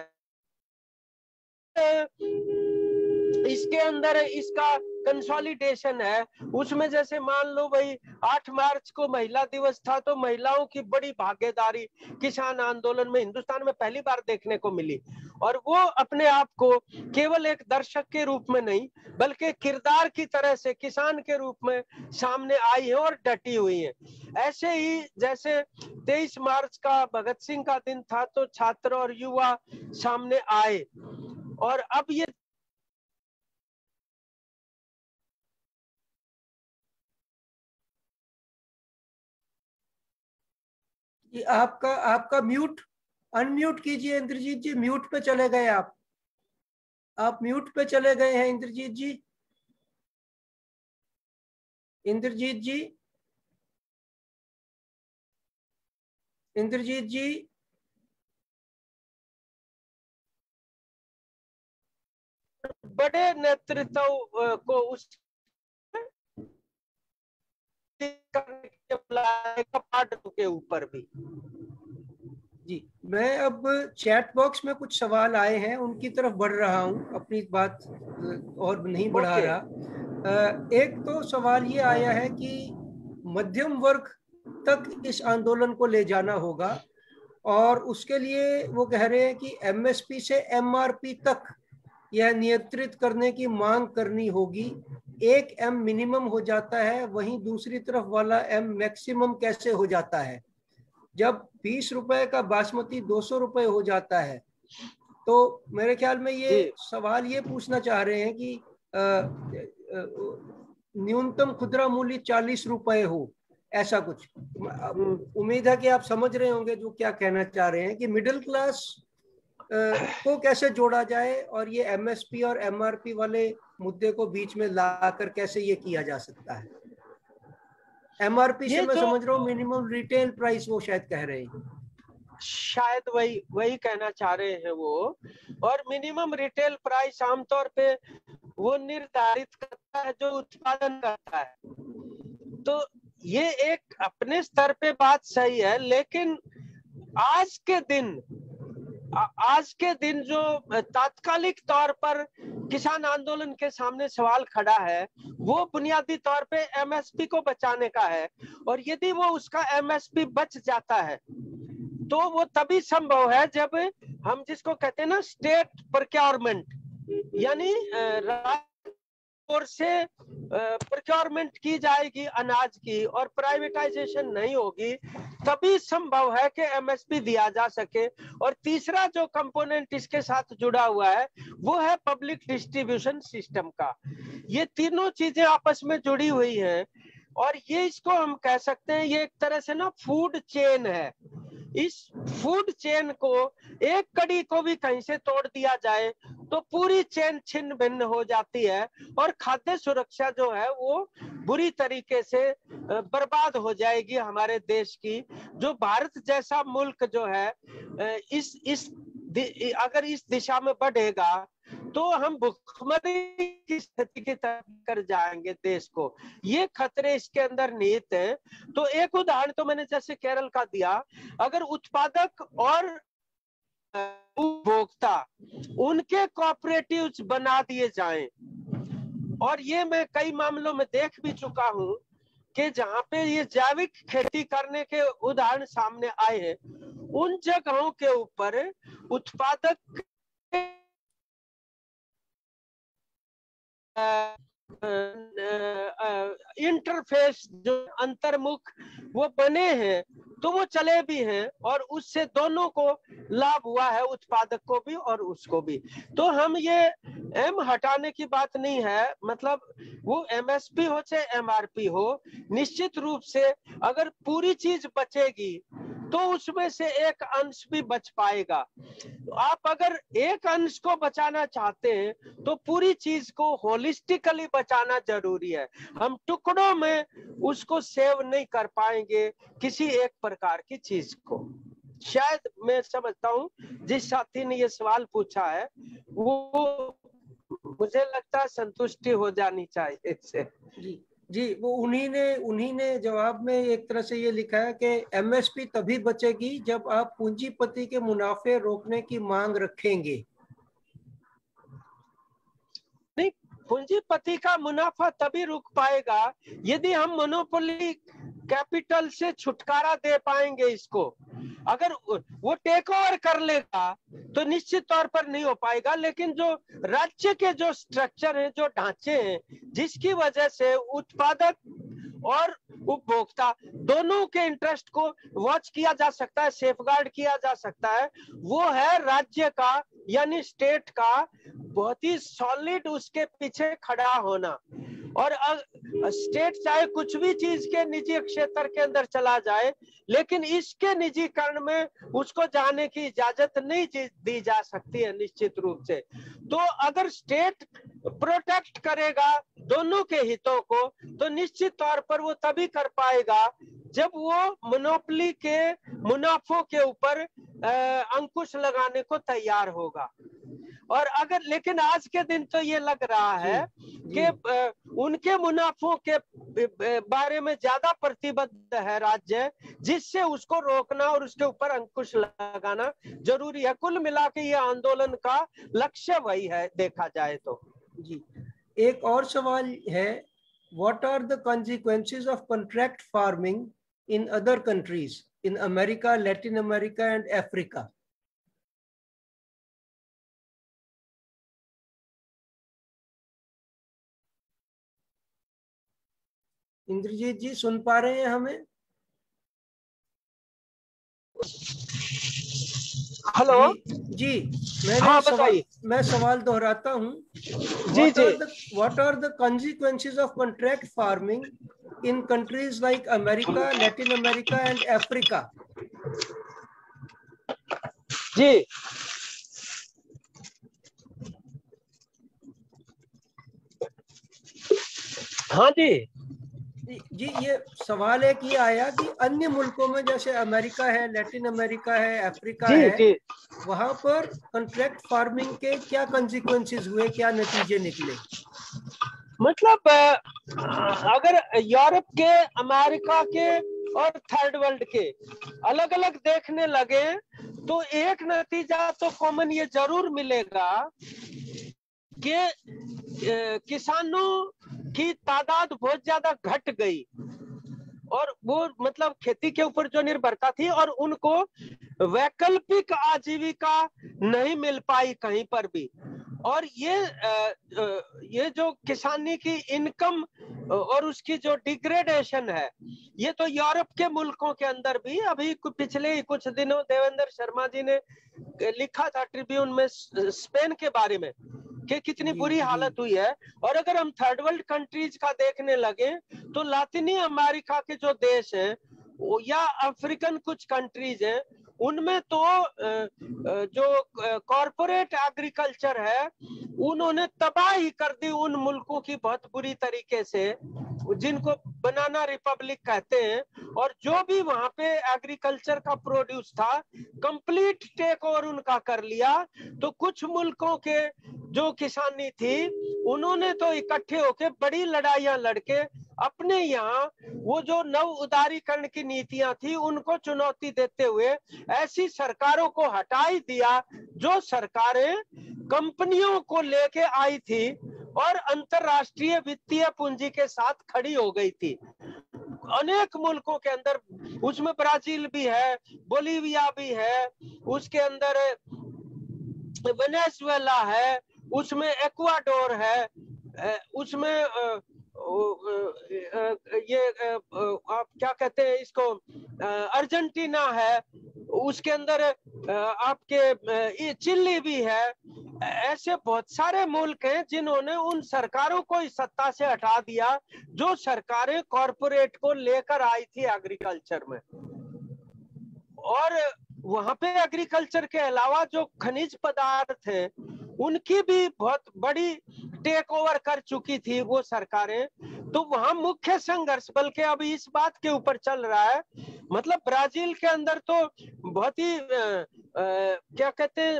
इसके अंदर इसका कंसोलिडेशन है, उसमें जैसे मान लो भाई आठ मार्च को महिला दिवस था, तो महिलाओं की बड़ी भागीदारी किसान आंदोलन में हिंदुस्तान में पहली बार देखने को मिली, और वो अपने आप को केवल एक दर्शक के रूप में नहीं बल्कि किरदार की तरह से किसान के रूप में सामने आई है और डटी हुई है। ऐसे ही जैसे तेईस मार्च का भगत सिंह का दिन था तो छात्र और युवा सामने आए, और अब ये आपका आपका म्यूट अनम्यूट कीजिए इंद्रजीत जी, म्यूट पे चले गए आप आप म्यूट पे चले गए हैं इंद्रजीत जी। इंद्रजीत जी इंद्रजीत जी बड़े नेतृत्व को उस के ऊपर भी। जी, मैं अब चैट बॉक्स में कुछ सवाल आए हैं उनकी तरफ बढ़ रहा हूं, अपनी बात और नहीं बढ़ा रहा। एक तो सवाल ये आया है कि मध्यम वर्ग तक इस आंदोलन को ले जाना होगा, और उसके लिए वो कह रहे हैं कि एमएसपी से एमआरपी तक यह नियंत्रित करने की मांग करनी होगी। एक एम मिनिमम हो जाता है, वहीं दूसरी तरफ वाला एम मैक्सिमम कैसे हो जाता है? जब बीस रुपए का बासमती दो सौ रुपए हो जाता है, तो मेरे ख्याल में ये सवाल ये पूछना चाह रहे हैं कि न्यूनतम खुदरा मूल्य चालीस रुपए हो, ऐसा कुछ। उम्मीद है कि आप समझ रहे होंगे जो क्या कहना चाह रहे हैं कि मिडिल क्लास को कैसे जोड़ा जाए और ये एमएसपी और एमआरपी वाले मुद्दे को बीच में लाकर कैसे ये किया जा सकता है। एमआरपी से मैं समझ रहा हूँ मिनिमम रिटेल प्राइस वो शायद कह रहे हैं, शायद वही वही कहना चाह रहे हैं वो। और मिनिमम रिटेल प्राइस आमतौर पे वो निर्धारित करता है जो उत्पादन करता है। तो ये एक अपने स्तर पे बात सही है, लेकिन आज के दिन आज के दिन जो तात्कालिक तौर पर किसान आंदोलन के सामने सवाल खड़ा है वो बुनियादी तौर पे एमएसपी को बचाने का है। और यदि वो उसका एमएसपी बच जाता है तो वो तभी संभव है जब हम जिसको कहते हैं ना स्टेट प्रोक्योरमेंट, यानी और से प्रोक्योरमेंट की जाएगी अनाज की और प्राइवेटाइजेशन नहीं होगी, तभी संभव है कि एमएसपी दिया जा सके। और तीसरा जो कंपोनेंट इसके साथ जुड़ा हुआ है वो है पब्लिक डिस्ट्रीब्यूशन सिस्टम का। ये तीनों चीजें आपस में जुड़ी हुई हैं और ये इसको हम कह सकते हैं ये एक तरह से ना फूड चेन है। इस फूड चेन को एक कड़ी को भी कहीं से तोड़ दिया जाए तो पूरी चेन छिन्न भिन्न हो जाती है और खाद्य सुरक्षा जो है वो बुरी तरीके से बर्बाद हो जाएगी हमारे देश की। जो भारत जैसा मुल्क जो है इस इस अगर इस दिशा में बढ़ेगा तो हम भुखमरी की स्थिति की तरफ कर जाएंगे देश को। ये खतरे इसके अंदर निहित हैं। तो एक उदाहरण तो मैंने जैसे केरल का दिया, अगर उत्पादक और उपभोक्ता उनके कोऑपरेटिव्स बना दिए जाएं, और ये मैं कई मामलों में देख भी चुका हूं कि जहां पे ये जैविक खेती करने के उदाहरण सामने आए हैं, उन जगहों के ऊपर उत्पादक इंटरफेस जो अंतर्मुख वो बने हैं तो वो चले भी हैं और उससे दोनों को लाभ हुआ है, उत्पादक को भी और उसको भी। तो हम ये एम हटाने की बात नहीं है, मतलब वो एमएसपी हो चाहे एमआरपी हो, निश्चित रूप से अगर पूरी चीज बचेगी तो उसमें से एक अंश भी बच पाएगा। आप अगर एक अंश को बचाना चाहते हैं तो पूरी चीज को होलिस्टिकली बचाना जरूरी है। हम टुकड़ों में उसको सेव नहीं कर पाएंगे किसी एक प्रकार की चीज को। शायद मैं समझता हूँ जिस साथी ने ये सवाल पूछा है वो मुझे लगता है संतुष्टि हो जानी चाहिए इससे। जी जी वो उन्हीं ने उन्हीं ने जवाब में एक तरह से ये लिखा है कि एमएसपी तभी बचेगी जब आप पूंजीपति के मुनाफे रोकने की मांग रखेंगे। नहीं, पूंजीपति का मुनाफा तभी रुक पाएगा यदि हम मोनोपोली कैपिटल से छुटकारा दे पाएंगे इसको। अगर वो टेक ओवर कर लेगा तो निश्चित तौर पर नहीं हो पाएगा, लेकिन जो राज्य के जो स्ट्रक्चर हैं, जो ढांचे हैं, जिसकी वजह से उत्पादक और उपभोक्ता दोनों के इंटरेस्ट को वॉच किया जा सकता है, सेफगार्ड किया जा सकता है, वो है राज्य का यानी स्टेट का बहुत ही सॉलिड उसके पीछे खड़ा होना। और स्टेट चाहे कुछ भी चीज के निजी क्षेत्र के अंदर चला जाए, लेकिन इसके निजीकरण में उसको जाने की इजाजत नहीं दी जा सकती है निश्चित रूप से। तो अगर स्टेट प्रोटेक्ट करेगा दोनों के हितों को तो निश्चित तौर पर वो तभी कर पाएगा जब वो मोनोपोली के मुनाफों के ऊपर अंकुश लगाने को तैयार होगा। और अगर लेकिन आज के दिन तो ये लग रहा है कि उनके मुनाफों के बारे में ज्यादा प्रतिबद्ध है राज्य, जिससे उसको रोकना और उसके ऊपर अंकुश लगाना जरूरी है। कुल मिला के ये आंदोलन का लक्ष्य वही है देखा जाए तो। जी एक और सवाल है, what are the consequences of contract farming in other countries in America, Latin America and Africa? Indrajit ji सुन पा रहे हैं हमें? हेलो जी, जी मैं हाँ, सवाल मैं सवाल दोहराता हूँ। जी जी what are the consequences of contract farming in countries like America, Latin America and Africa. जी हाँ जी जी, ये सवाल है कि आया कि अन्य मुल्कों में जैसे अमेरिका है, लैटिन अमेरिका है, अफ्रीका जी है, जी वहां पर कॉन्ट्रैक्ट फार्मिंग के क्या कॉन्सिक्वेंसेस हुए, क्या नतीजे निकले? मतलब अगर यूरोप के, अमेरिका के और थर्ड वर्ल्ड के अलग अलग देखने लगे तो एक नतीजा तो कॉमन ये जरूर मिलेगा कि किसानों की तादाद बहुत ज्यादा घट गई और वो मतलब खेती के ऊपर जो निर्भरता थी और उनको वैकल्पिक आजीविका नहीं मिल पाई कहीं पर भी। और ये ये जो किसानी की इनकम और उसकी जो डिग्रेडेशन है, ये तो यूरोप के मुल्कों के अंदर भी अभी पिछले ही कुछ दिनों देवेंद्र शर्मा जी ने लिखा था ट्रिब्यून में स्पेन के बारे में कि कितनी बुरी हालत हुई है। और अगर हम थर्ड वर्ल्ड कंट्रीज का देखने लगे तो लातिनी अमेरिका के जो देश हैं या अफ्रीकन कुछ कंट्रीज हैं, उनमें तो जो कॉरपोरेट एग्रीकल्चर है उन्होंने तबाही कर दी उन मुल्कों की बहुत बुरी तरीके से, जिनको बनाना रिपब्लिक कहते हैं। और जो भी वहां पे एग्रीकल्चर का प्रोड्यूस था कंप्लीट टेक ओवर उनका कर लिया। तो कुछ मुल्कों के जो किसानी थी उन्होंने तो इकट्ठे होके बड़ी लड़ाइयां लड़के अपने यहाँ वो जो नव उदारीकरण की नीतियां थी उनको चुनौती देते हुए ऐसी सरकारों को हटा ही दिया जो सरकारें कंपनियों को लेके आई थी और अंतरराष्ट्रीय वित्तीय पूंजी के साथ खड़ी हो गई थी। अनेक मुल्कों के अंदर, उसमें ब्राजील भी है, बोलीविया भी है, उसके अंदर वेनेजुएला है, उसमें एक्वाडोर है, उसमें ये आप क्या कहते हैं इसको, अर्जेंटीना है, उसके अंदर आपके चिली भी है। ऐसे बहुत सारे मुल्क हैं जिन्होंने उन सरकारों को इस सत्ता से हटा दिया जो सरकारें कॉरपोरेट को लेकर आई थी एग्रीकल्चर में। और वहां पे एग्रीकल्चर के अलावा जो खनिज पदार्थ है उनकी भी बहुत बड़ी टेक ओवर कर चुकी थी वो सरकारें। तो वहां मुख्य संघर्ष बल्कि अभी इस बात के ऊपर चल रहा है, मतलब ब्राजील के अंदर तो बहुत ही आ, आ, क्या कहते हैं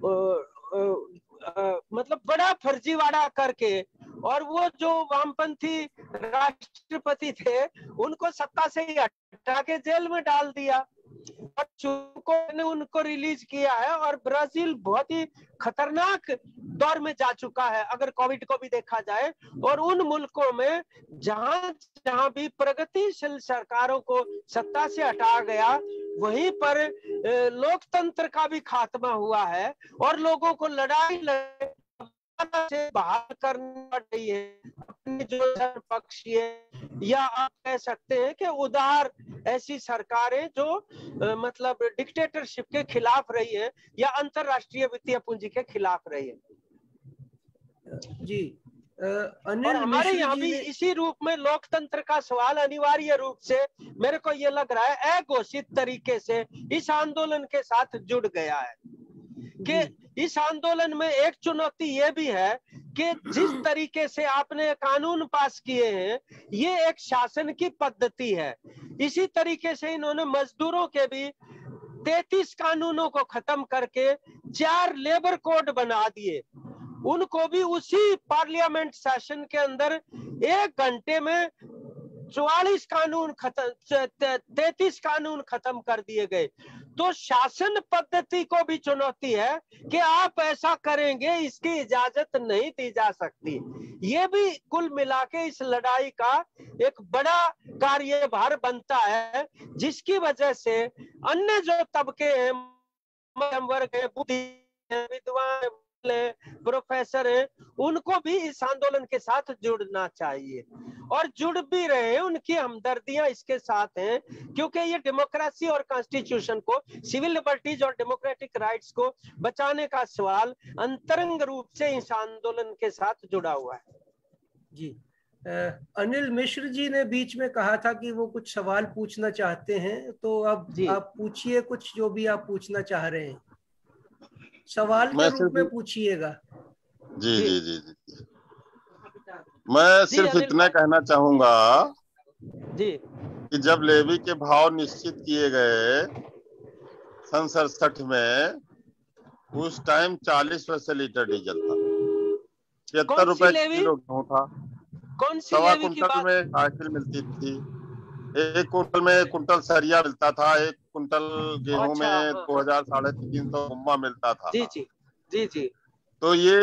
मतलब बड़ा फर्जीवाड़ा करके, और वो जो वामपंथी राष्ट्रपति थे उनको सत्ता से ही हटा के जेल में डाल दिया और चुको ने उनको रिलीज किया है। और ब्राजील बहुत ही खतरनाक दौर में जा चुका है अगर कोविड को भी देखा जाए। और उन मुल्कों में जहां जहां भी प्रगतिशील सरकारों को सत्ता से हटा गया वहीं पर लोकतंत्र का भी खात्मा हुआ है और लोगों को लड़ाई से बाहर करनी पड़ रही है अपनी जो पक्षीय या आप कह सकते हैं कि उदार ऐसी सरकारें जो आ, मतलब डिक्टेटरशिप के खिलाफ रही है या अंतरराष्ट्रीय वित्तीय पूंजी के खिलाफ रही है। जी आ, और हमारे यहाँ भी इसी रूप में लोकतंत्र का सवाल अनिवार्य रूप से मेरे को ये लग रहा है अघोषित तरीके से इस आंदोलन के साथ जुड़ गया है कि इस आंदोलन में एक चुनौती ये भी है कि जिस तरीके से आपने कानून पास किए हैं ये एक शासन की पद्धति है। इसी तरीके से इन्होंने मजदूरों के भी तैंतीस कानूनों को खत्म करके चार लेबर कोड बना दिए, उनको भी उसी पार्लियामेंट सेशन के अंदर एक घंटे में चौवालीस कानून खत्म, तैंतीस कानून खत्म कर दिए गए। तो शासन पद्धति को भी चुनौती है कि आप ऐसा करेंगे इसकी इजाजत नहीं दी जा सकती। ये भी कुल मिला के इस लड़ाई का एक बड़ा कार्यभार बनता है जिसकी वजह से अन्य जो तबके हैं, मध्यम वर्ग है, बुद्धि है, विद्वान प्रोफेसर हैं, उनको भी इस आंदोलन के साथ जुड़ना चाहिए और जुड़ भी रहे हैं। उनकी हमदर्दियां इसके साथ हैं क्योंकि ये डेमोक्रेसी और कॉन्स्टिट्यूशन को, सिविल लिबर्टीज और डेमोक्रेटिक राइट्स को बचाने का सवाल अंतरंग रूप से इस आंदोलन के साथ जुड़ा हुआ है। जी अनिल मिश्र जी ने बीच में कहा था कि वो कुछ सवाल पूछना चाहते हैं, तो अब आप पूछिए कुछ जो भी आप पूछना चाह रहे हैं, सवाल के रूप में पूछिएगा। जी जी जी जी मैं सिर्फ इतना कहना चाहूंगा जी कि जब लेवी के भाव निश्चित किए गए सन सड़सठ में, उस टाइम चालीस पैसे लीटर डीजल था, छिहत्तर रुपए किलो गेहूं था, कौन सी सवा लेवी की कुंटल बात? में साइकिल मिलती थी, एक कुंटल में एक कुंटल सरिया मिलता था, एक कुंटल गेहूं अच्छा, में हाँ, दो हजार साढ़े तीन सौ गुम्मा मिलता था। जी जी जी जी तो ये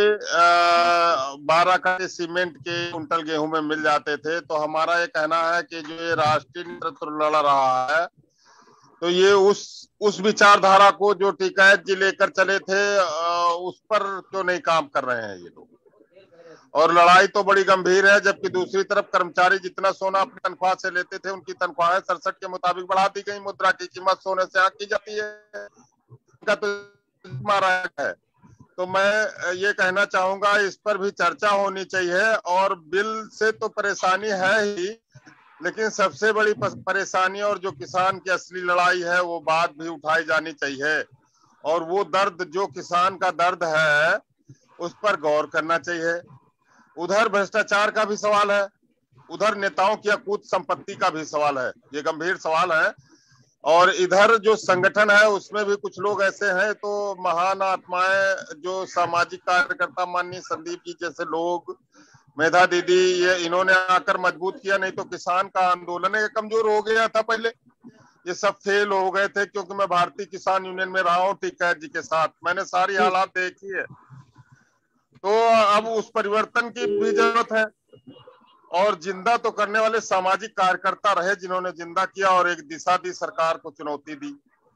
बारह का सीमेंट के कुंटल गेहूं में मिल जाते थे। तो हमारा ये कहना है कि जो ये राष्ट्रीय नेतृत्व लड़ रहा है, तो ये उस उस विचारधारा को जो टिकैत जी लेकर चले थे, उस पर क्यों नहीं काम कर रहे हैं ये लोग। और लड़ाई तो बड़ी गंभीर है, जबकि दूसरी तरफ कर्मचारी जितना सोना अपनी तनख्वाह से लेते थे, उनकी तनख्वाहें सड़सठ के मुताबिक बढ़ा दी गई। मुद्रा की कीमत सोने से आंकी जाती है, का तो मारा है। तो मैं ये कहना चाहूंगा, इस पर भी चर्चा होनी चाहिए। और बिल से तो परेशानी है ही, लेकिन सबसे बड़ी परेशानी और जो किसान की असली लड़ाई है, वो बात भी उठाई जानी चाहिए। और वो दर्द जो किसान का दर्द है, उस पर गौर करना चाहिए। उधर भ्रष्टाचार का भी सवाल है, उधर नेताओं की अकूत संपत्ति का भी सवाल है, ये गंभीर सवाल है। और इधर जो संगठन है, उसमें भी कुछ लोग ऐसे हैं, तो महान आत्माएं जो सामाजिक कार्यकर्ता माननीय संदीप जी जैसे लोग, मेधा दीदी, ये इन्होंने आकर मजबूत किया। नहीं तो किसान का आंदोलन कमजोर हो गया था पहले, ये सब फेल हो गए थे। क्योंकि मैं भारतीय किसान यूनियन में रहा हूँ टिकैत जी के साथ, मैंने सारी हालात देखी है। तो अब उस परिवर्तन की भी जरूरत है। और जिंदा तो करने वाले सामाजिक कार्यकर्ता रहे, जिन्होंने जिंदा किया और एक दिशा दी, सरकार को चुनौती दी,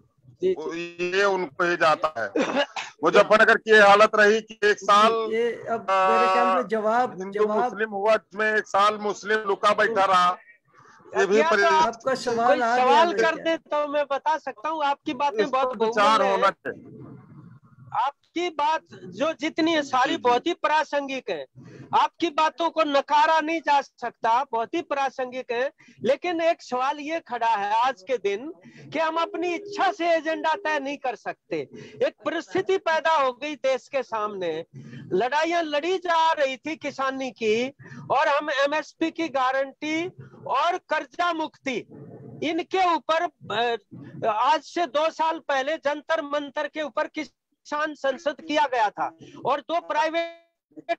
ये उनको ही जाता है। मुजफ्फरनगर की हालत रही कि एक साल ये अब मेरे ख्याल में जवाब हिंदू मुस्लिम हुआ, में एक साल मुस्लिम लुका बैठा रहा। ये भी तो आपका सवाल आ गया। सवाल कर दे तो मैं बता सकता हूँ। आपकी बातें बहुत विचार होना चाहिए। आपकी बात जो जितनी सारी बहुत ही प्रासंगिक है, आपकी बातों को नकारा नहीं जा सकता, बहुत ही प्रासंगिक है। लेकिन एक सवाल ये खड़ा है आज के दिन कि हम अपनी इच्छा से एजेंडा तय नहीं कर सकते। एक परिस्थिति पैदा हो गई देश के सामने, लड़ाइयां लड़ी जा रही थी किसानी की, और हम एमएसपी की गारंटी और कर्जा मुक्ति, इनके ऊपर आज से दो साल पहले जंतर मंतर के ऊपर किसान संसद किया गया था। और दो प्राइवेट,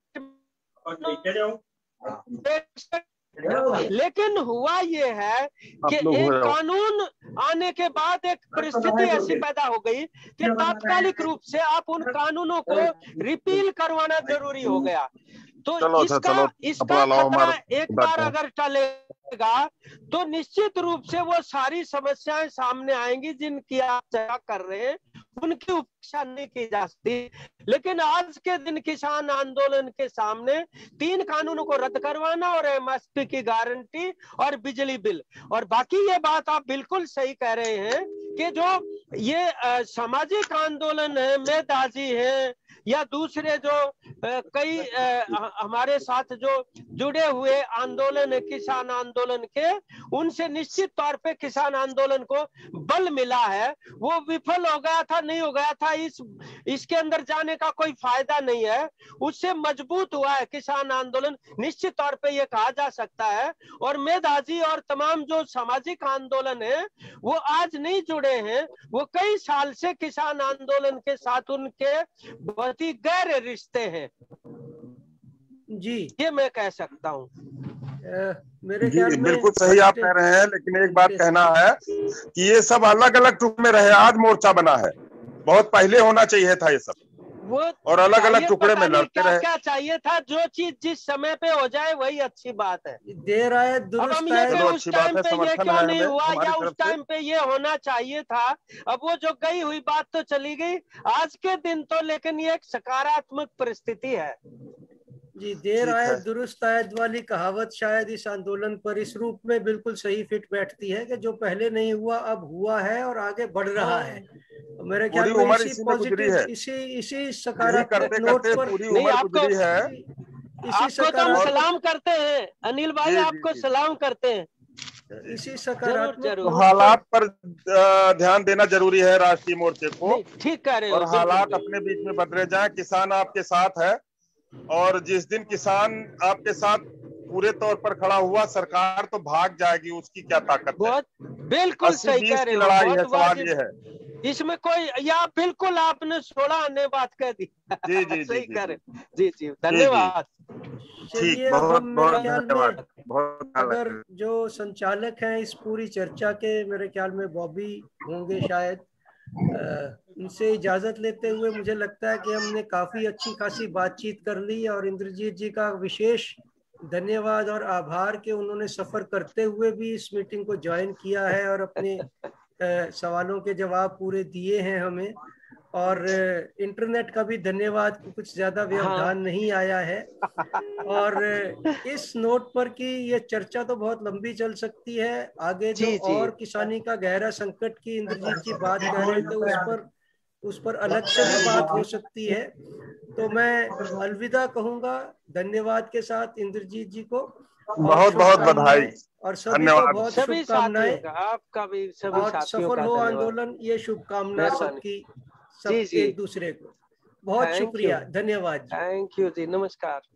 लेकिन हुआ ये है कि एक कानून आने के बाद एक परिस्थिति ऐसी पैदा हो गई कि तात्कालिक रूप से आप उन कानूनों को रिपील करवाना जरूरी हो गया। तो चलो, इसका चलो, इसका खतरा एक बार अगर टलेगा तो निश्चित रूप से वो सारी समस्याएं सामने आएंगी जिनकी आप चर्चा कर रहे हैं, उनकी उपेक्षा नहीं की जा सकती। लेकिन आज के दिन किसान आंदोलन के सामने तीन कानूनों को रद्द करवाना और एमएसपी की गारंटी और बिजली बिल, और बाकी ये बात आप बिल्कुल सही कह रहे हैं कि जो ये आ, सामाजिक आंदोलन है, मेधाजी है या दूसरे जो आ, कई आ, हमारे साथ जो जुड़े हुए आंदोलन है किसान आंदोलन के, उनसे निश्चित तौर पे किसान आंदोलन को बल मिला है। वो विफल हो गया था, नहीं हो गया था, इस इसके अंदर जाने का कोई फायदा नहीं है। उससे मजबूत हुआ है किसान आंदोलन, निश्चित तौर पे ये कहा जा सकता है। और मेधाजी और तमाम जो सामाजिक आंदोलन है वो आज नहीं जुड़े हैं, वो कई साल से किसान आंदोलन के साथ उनके बहुत ही गहरे रिश्ते हैं जी, ये मैं कह सकता हूँ। मेरे ख्याल में बिल्कुल सही आप कह रहे हैं। लेकिन एक बात कहना है कि ये सब अलग अलग टुकड़े में रहे, आज मोर्चा बना है, बहुत पहले होना चाहिए था ये सब, वो और अलग अलग टुकड़े में लड़ते क्या रहे। क्या चाहिए था, जो चीज जिस समय पे हो जाए वही अच्छी बात है। देर आए दुरुस्त अब हम ये आए, उस टाइम पे ये क्यों नहीं हुआ या उस टाइम पे ये होना चाहिए था। अब वो जो गई हुई बात तो चली गई, आज के दिन तो लेकिन ये एक सकारात्मक परिस्थिति है। जी, देर आए दुरुस्त आयत वाली कहावत शायद इस आंदोलन पर इस रूप में बिल्कुल सही फिट बैठती है कि जो पहले नहीं हुआ अब हुआ है और आगे बढ़ रहा है। मेरे ख्याल में इसी पॉजिटिव, इसी इसी सकारात्मक नोट पर नहीं, आपको आपको तो हम सलाम करते हैं अनिल भाई, जी, आपको जी, सलाम करते हैं। इसी सकारात्मक तो हालात पर अ, ध्यान देना जरूरी है राष्ट्रीय मोर्चे को। ठीक कह रहे हो। और हालात अपने बीच में बदले जाए। किसान आपके साथ है, और जिस दिन किसान आपके साथ पूरे तौर पर खड़ा हुआ, सरकार तो भाग जाएगी। उसकी क्या ताकत है? बिल्कुल सही कह रहे की हो। लड़ाई है। सवाल ये है, इसमें कोई, या बिल्कुल आपने सोलह अन्य बात कह दी। जी जी सही जी, कह रहे। जी जी, धन्यवाद। चलिए, अब बहुत हम मेरे बहुत ख्याल में धन्यवाद। बहुत अगर जो संचालक हैं इस पूरी चर्चा के, मेरे ख्याल में बॉबी होंगे शायद, उनसे इजाज़त लेते हुए मुझे लगता है कि हमने काफ़ी अच्छी खासी बातचीत कर ली। और इंद्रजीत जी का विशेष धन्यवाद और आभार कि उन्होंने सफ़र करते हुए भी इस मीटिंग को ज्वाइन किया है और अपने सवालों के जवाब पूरे दिए हैं हमें। और इंटरनेट का भी धन्यवाद, कुछ ज़्यादा व्यवधान हाँ। नहीं आया है। और इस नोट पर कि ये चर्चा तो बहुत लंबी चल सकती है, आगे जो जी, और जी। किसानी का गहरा संकट की इंद्रजीत जी बात कर रहे थे उस पर उस पर अलग से भी बात हो सकती है। तो मैं अलविदा कहूँगा धन्यवाद के साथ इंद्रजीत जी को। बहुत बहुत बधाई और सभी को बहुत शुभकामनाएं। आपका भी सभी और सफल हो आंदोलन, ये शुभकामना सबकी, सब एक दूसरे को। बहुत शुक्रिया, धन्यवाद जी। थैंक यू जी, नमस्कार।